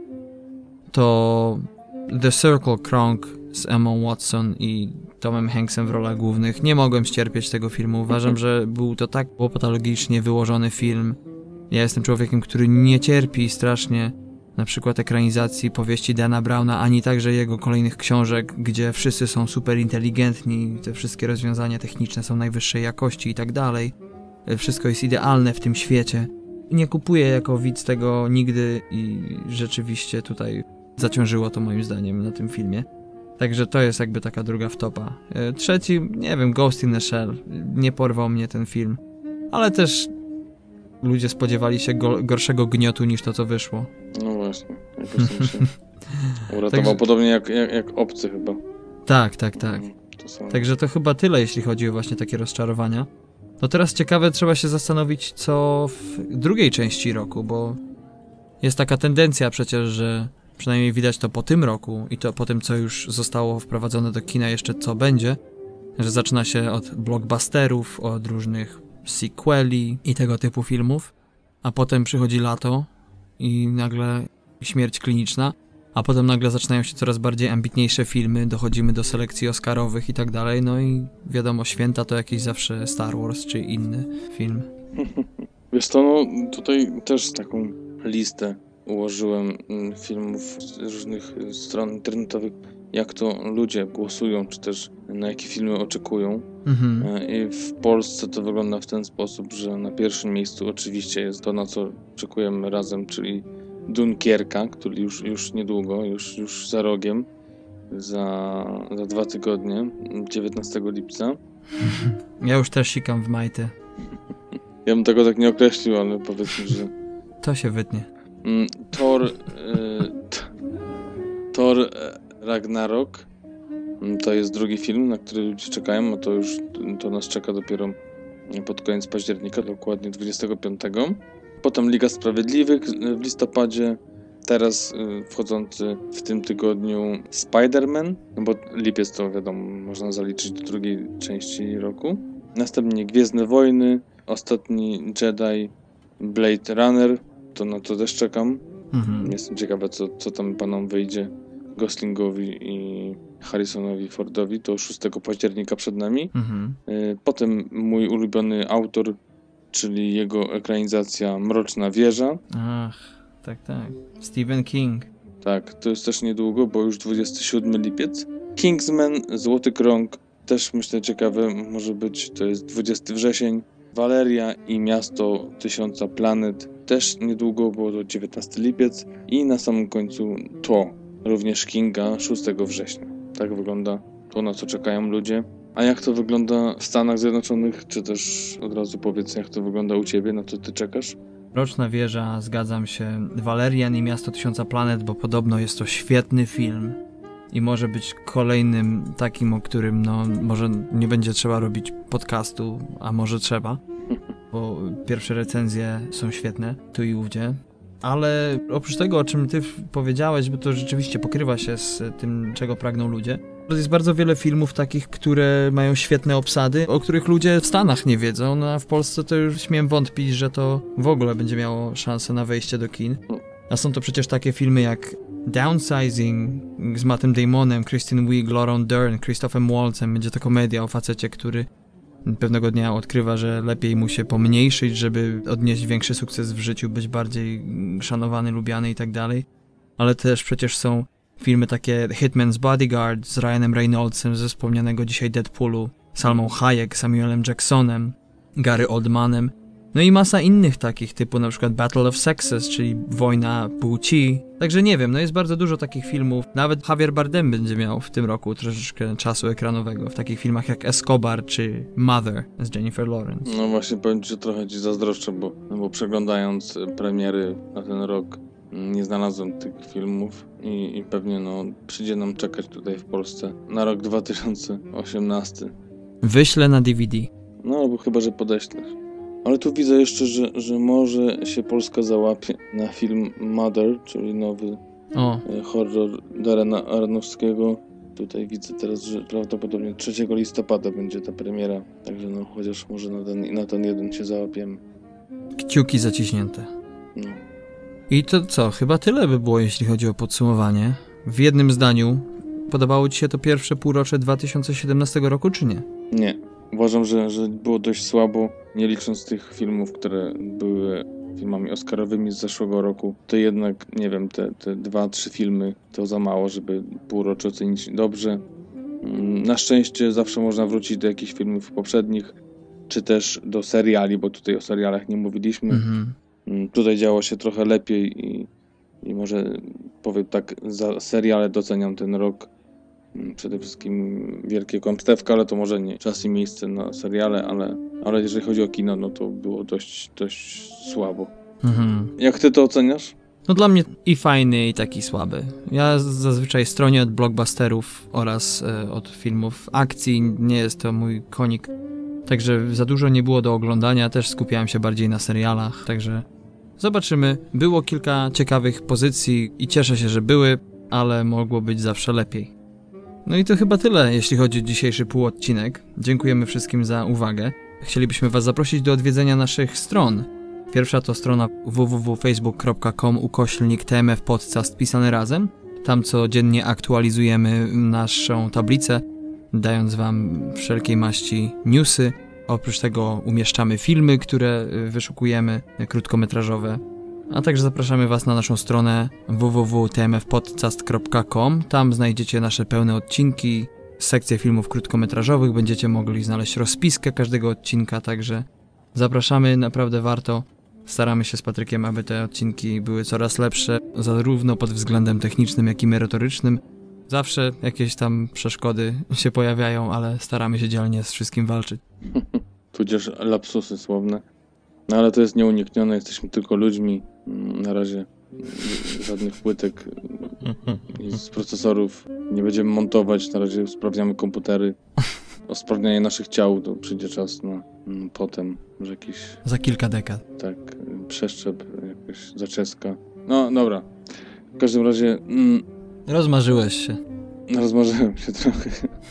to The Circle Krąg z Emmą Watson i Tomem Hanksem w rolach głównych. Nie mogłem ścierpieć tego filmu. Uważam, że był to tak patologicznie wyłożony film. Ja jestem człowiekiem, który nie cierpi strasznie na przykład ekranizacji powieści Dana Browna, ani także jego kolejnych książek, gdzie wszyscy są super inteligentni, te wszystkie rozwiązania techniczne są najwyższej jakości i tak dalej. Wszystko jest idealne w tym świecie. Nie kupuję jako widz tego nigdy i rzeczywiście tutaj zaciążyło to moim zdaniem na tym filmie. Także to jest jakby taka druga wtopa. Trzeci, nie wiem, Ghost in the Shell. Nie porwał mnie ten film. Ale też ludzie spodziewali się gorszego gniotu niż to, co wyszło. No właśnie, jakoś tam się uratował. Także... Podobnie jak Obcy chyba. Tak. To Także to chyba tyle, jeśli chodzi o właśnie takie rozczarowania. No teraz ciekawe, trzeba się zastanowić, co w drugiej części roku, bo jest taka tendencja przecież, że przynajmniej widać to po tym roku i to po tym, co już zostało wprowadzone do kina, jeszcze co będzie, że zaczyna się od blockbusterów, od różnych sequeli i tego typu filmów, a potem przychodzi lato i nagle śmierć kliniczna, a potem nagle zaczynają się coraz bardziej ambitniejsze filmy, dochodzimy do selekcji oscarowych i tak dalej, no i wiadomo, święta to jakiś zawsze Star Wars czy inny film. Wiesz co, no tutaj też taką listę ułożyłem filmów z różnych stron internetowych, jak to ludzie głosują, czy też na jakie filmy oczekują. I w Polsce to wygląda w ten sposób, że na pierwszym miejscu oczywiście jest to, na co oczekujemy razem, czyli Dunkierka, który już niedługo, już za rogiem, za 2 tygodnie, 19 lipca. Ja już też sikam w majty. Ja bym tego tak nie określił, ale powiedzmy, że... To się wytnie. Thor Ragnarok to jest drugi film, na który ludzie czekają, a to nas czeka dopiero pod koniec października, dokładnie 25. Potem Liga Sprawiedliwych w listopadzie, teraz wchodzący w tym tygodniu Spider-Man, no bo lipiec to wiadomo, można zaliczyć do drugiej części roku. Następnie Gwiezdne Wojny, Ostatni Jedi, Blade Runner, to na to też czekam. Jestem ciekawa, co tam panom wyjdzie, Goslingowi i Harrisonowi Fordowi, to 6 października przed nami. Potem mój ulubiony autor, czyli jego ekranizacja Mroczna Wieża. Ach, tak. Stephen King. Tak, to jest też niedługo, bo już 27 lipiec. Kingsman, Złoty Krąg, też myślę ciekawe może być, to jest 20 wrzesień. Waleria i Miasto Tysiąca Planet, też niedługo, bo to 19 lipiec. I na samym końcu to, również Kinga, 6 września. Tak wygląda to, na co czekają ludzie. A jak to wygląda w Stanach Zjednoczonych? Czy też od razu powiedz, jak to wygląda u ciebie, na co ty czekasz? Mroczna Wieża, zgadzam się. Valerian i Miasto Tysiąca Planet, bo podobno jest to świetny film i może być kolejnym takim, o którym no może nie będzie trzeba robić podcastu, a może trzeba, bo pierwsze recenzje są świetne, tu i ówdzie. Ale oprócz tego, o czym ty powiedziałeś, bo to rzeczywiście pokrywa się z tym, czego pragną ludzie, jest bardzo wiele filmów takich, które mają świetne obsady, o których ludzie w Stanach nie wiedzą, no a w Polsce to już śmiem wątpić, że to w ogóle będzie miało szansę na wejście do kin. A są to przecież takie filmy jak Downsizing z Mattem Damonem, Kristen Wiig, Laurą Dern, Christophem Waltzem. Będzie to komedia o facecie, który pewnego dnia odkrywa, że lepiej mu się pomniejszyć, żeby odnieść większy sukces w życiu, być bardziej szanowany, lubiany i tak dalej. Ale też przecież są filmy takie Hitman's Bodyguard z Ryanem Reynoldsem ze wspomnianego dzisiaj Deadpoolu, Salmą Hayek, Samuelem Jacksonem, Gary Oldmanem. No i masa innych takich, typu na przykład Battle of Sexes, czyli Wojna Płci. Także nie wiem, no jest bardzo dużo takich filmów. Nawet Javier Bardem będzie miał w tym roku troszeczkę czasu ekranowego w takich filmach jak Escobar czy Mother z Jennifer Lawrence. No właśnie powiem ci, że trochę ci zazdroszczę, bo przeglądając premiery na ten rok nie znalazłem tych filmów i pewnie przyjdzie nam czekać tutaj w Polsce na rok 2018. Wyślę na DVD. No albo chyba, że podeślesz. Ale tu widzę jeszcze, że może się Polska załapie na film Mother, czyli nowy horror Darrena Aronofskiego. Tutaj widzę teraz, że prawdopodobnie 3 listopada będzie ta premiera. Także chociaż może na ten jeden się załapiemy. Kciuki zaciśnięte. No. I to co? Chyba tyle by było, jeśli chodzi o podsumowanie. W jednym zdaniu, podobało ci się to pierwsze półrocze 2017 roku, czy nie? Nie. Uważam, że było dość słabo, nie licząc tych filmów, które były filmami oscarowymi z zeszłego roku. To jednak, nie wiem, te 2-3 filmy to za mało, żeby półrocze ocenić dobrze. Na szczęście zawsze można wrócić do jakichś filmów poprzednich, czy też do seriali, bo tutaj o serialach nie mówiliśmy. Tutaj działo się trochę lepiej i może powiem tak, za seriale doceniam ten rok. Przede wszystkim Wielkie Kłamstewka, ale to może nie czas i miejsce na seriale, ale jeżeli chodzi o kino, no to było dość słabo. Jak ty to oceniasz? No dla mnie i fajny, i taki słaby. Ja zazwyczaj stronię od blockbusterów oraz od filmów akcji, nie jest to mój konik. Także za dużo nie było do oglądania, też skupiałem się bardziej na serialach, także zobaczymy. Było kilka ciekawych pozycji i cieszę się, że były, ale mogło być zawsze lepiej. No i to chyba tyle, jeśli chodzi o dzisiejszy półodcinek. Dziękujemy wszystkim za uwagę. Chcielibyśmy was zaprosić do odwiedzenia naszych stron. Pierwsza to strona www.facebook.com/tmfpodcast pisane razem. Tam codziennie aktualizujemy naszą tablicę, dając wam wszelkiej maści newsy. Oprócz tego umieszczamy filmy, które wyszukujemy, krótkometrażowe. A także zapraszamy was na naszą stronę www.tmfpodcast.com. Tam znajdziecie nasze pełne odcinki, sekcję filmów krótkometrażowych. Będziecie mogli znaleźć rozpiskę każdego odcinka, także zapraszamy, naprawdę warto. Staramy się z Patrykiem, aby te odcinki były coraz lepsze, zarówno pod względem technicznym, jak i merytorycznym. Zawsze jakieś tam przeszkody się pojawiają, ale staramy się dzielnie z wszystkim walczyć. Tudzież lapsusy słowne. No ale to jest nieuniknione, jesteśmy tylko ludźmi. Na razie żadnych płytek i z procesorów nie będziemy montować. Na razie sprawdzamy komputery. O sprawnianie naszych ciał to przyjdzie czas na potem, że jakiś... Za kilka dekad. Tak, przeszczep, jakaś zaczeska. No dobra. W każdym razie... Rozmarzyłeś się. Rozmarzyłem się trochę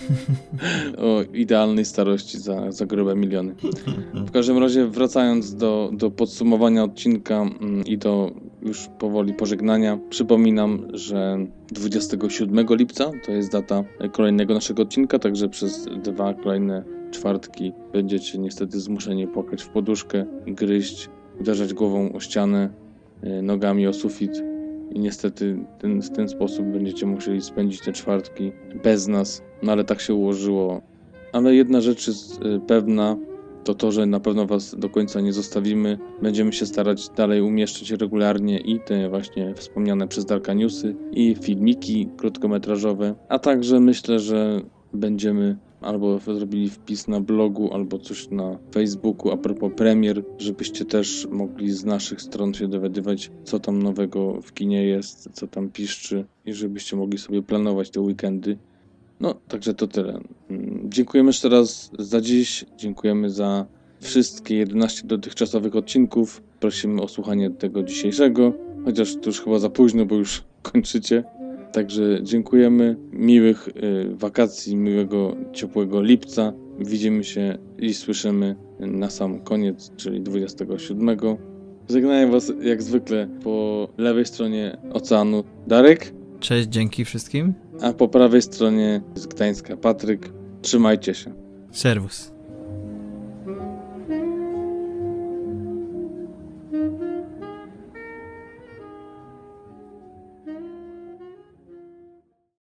o idealnej starości za grube miliony. W każdym razie wracając do podsumowania odcinka i do już powoli pożegnania, przypominam, że 27 lipca to jest data kolejnego naszego odcinka, także przez 2 kolejne czwartki będziecie niestety zmuszeni płakać w poduszkę, gryźć, uderzać głową o ścianę, nogami o sufit. I niestety w ten sposób będziecie musieli spędzić te czwartki bez nas, no ale tak się ułożyło. Ale jedna rzecz jest pewna, to, że na pewno was do końca nie zostawimy. Będziemy się starać dalej umieszczać regularnie i te właśnie wspomniane przez Darka newsy i filmiki krótkometrażowe, a także myślę, że będziemy albo zrobili wpis na blogu, albo coś na Facebooku a propos premier, żebyście też mogli z naszych stron się dowiadywać, co tam nowego w kinie jest, co tam piszczy i żebyście mogli sobie planować te weekendy. No, także to tyle. Dziękujemy jeszcze raz za dziś, dziękujemy za wszystkie 11 dotychczasowych odcinków. Prosimy o słuchanie tego dzisiejszego, chociaż to już chyba za późno, bo już kończycie. Także dziękujemy, miłych wakacji, miłego, ciepłego lipca. Widzimy się i słyszymy na sam koniec, czyli 27. Żegnaję was jak zwykle po lewej stronie oceanu Darek. Cześć, dzięki wszystkim. A po prawej stronie z Gdańska Patryk. Trzymajcie się. Servus.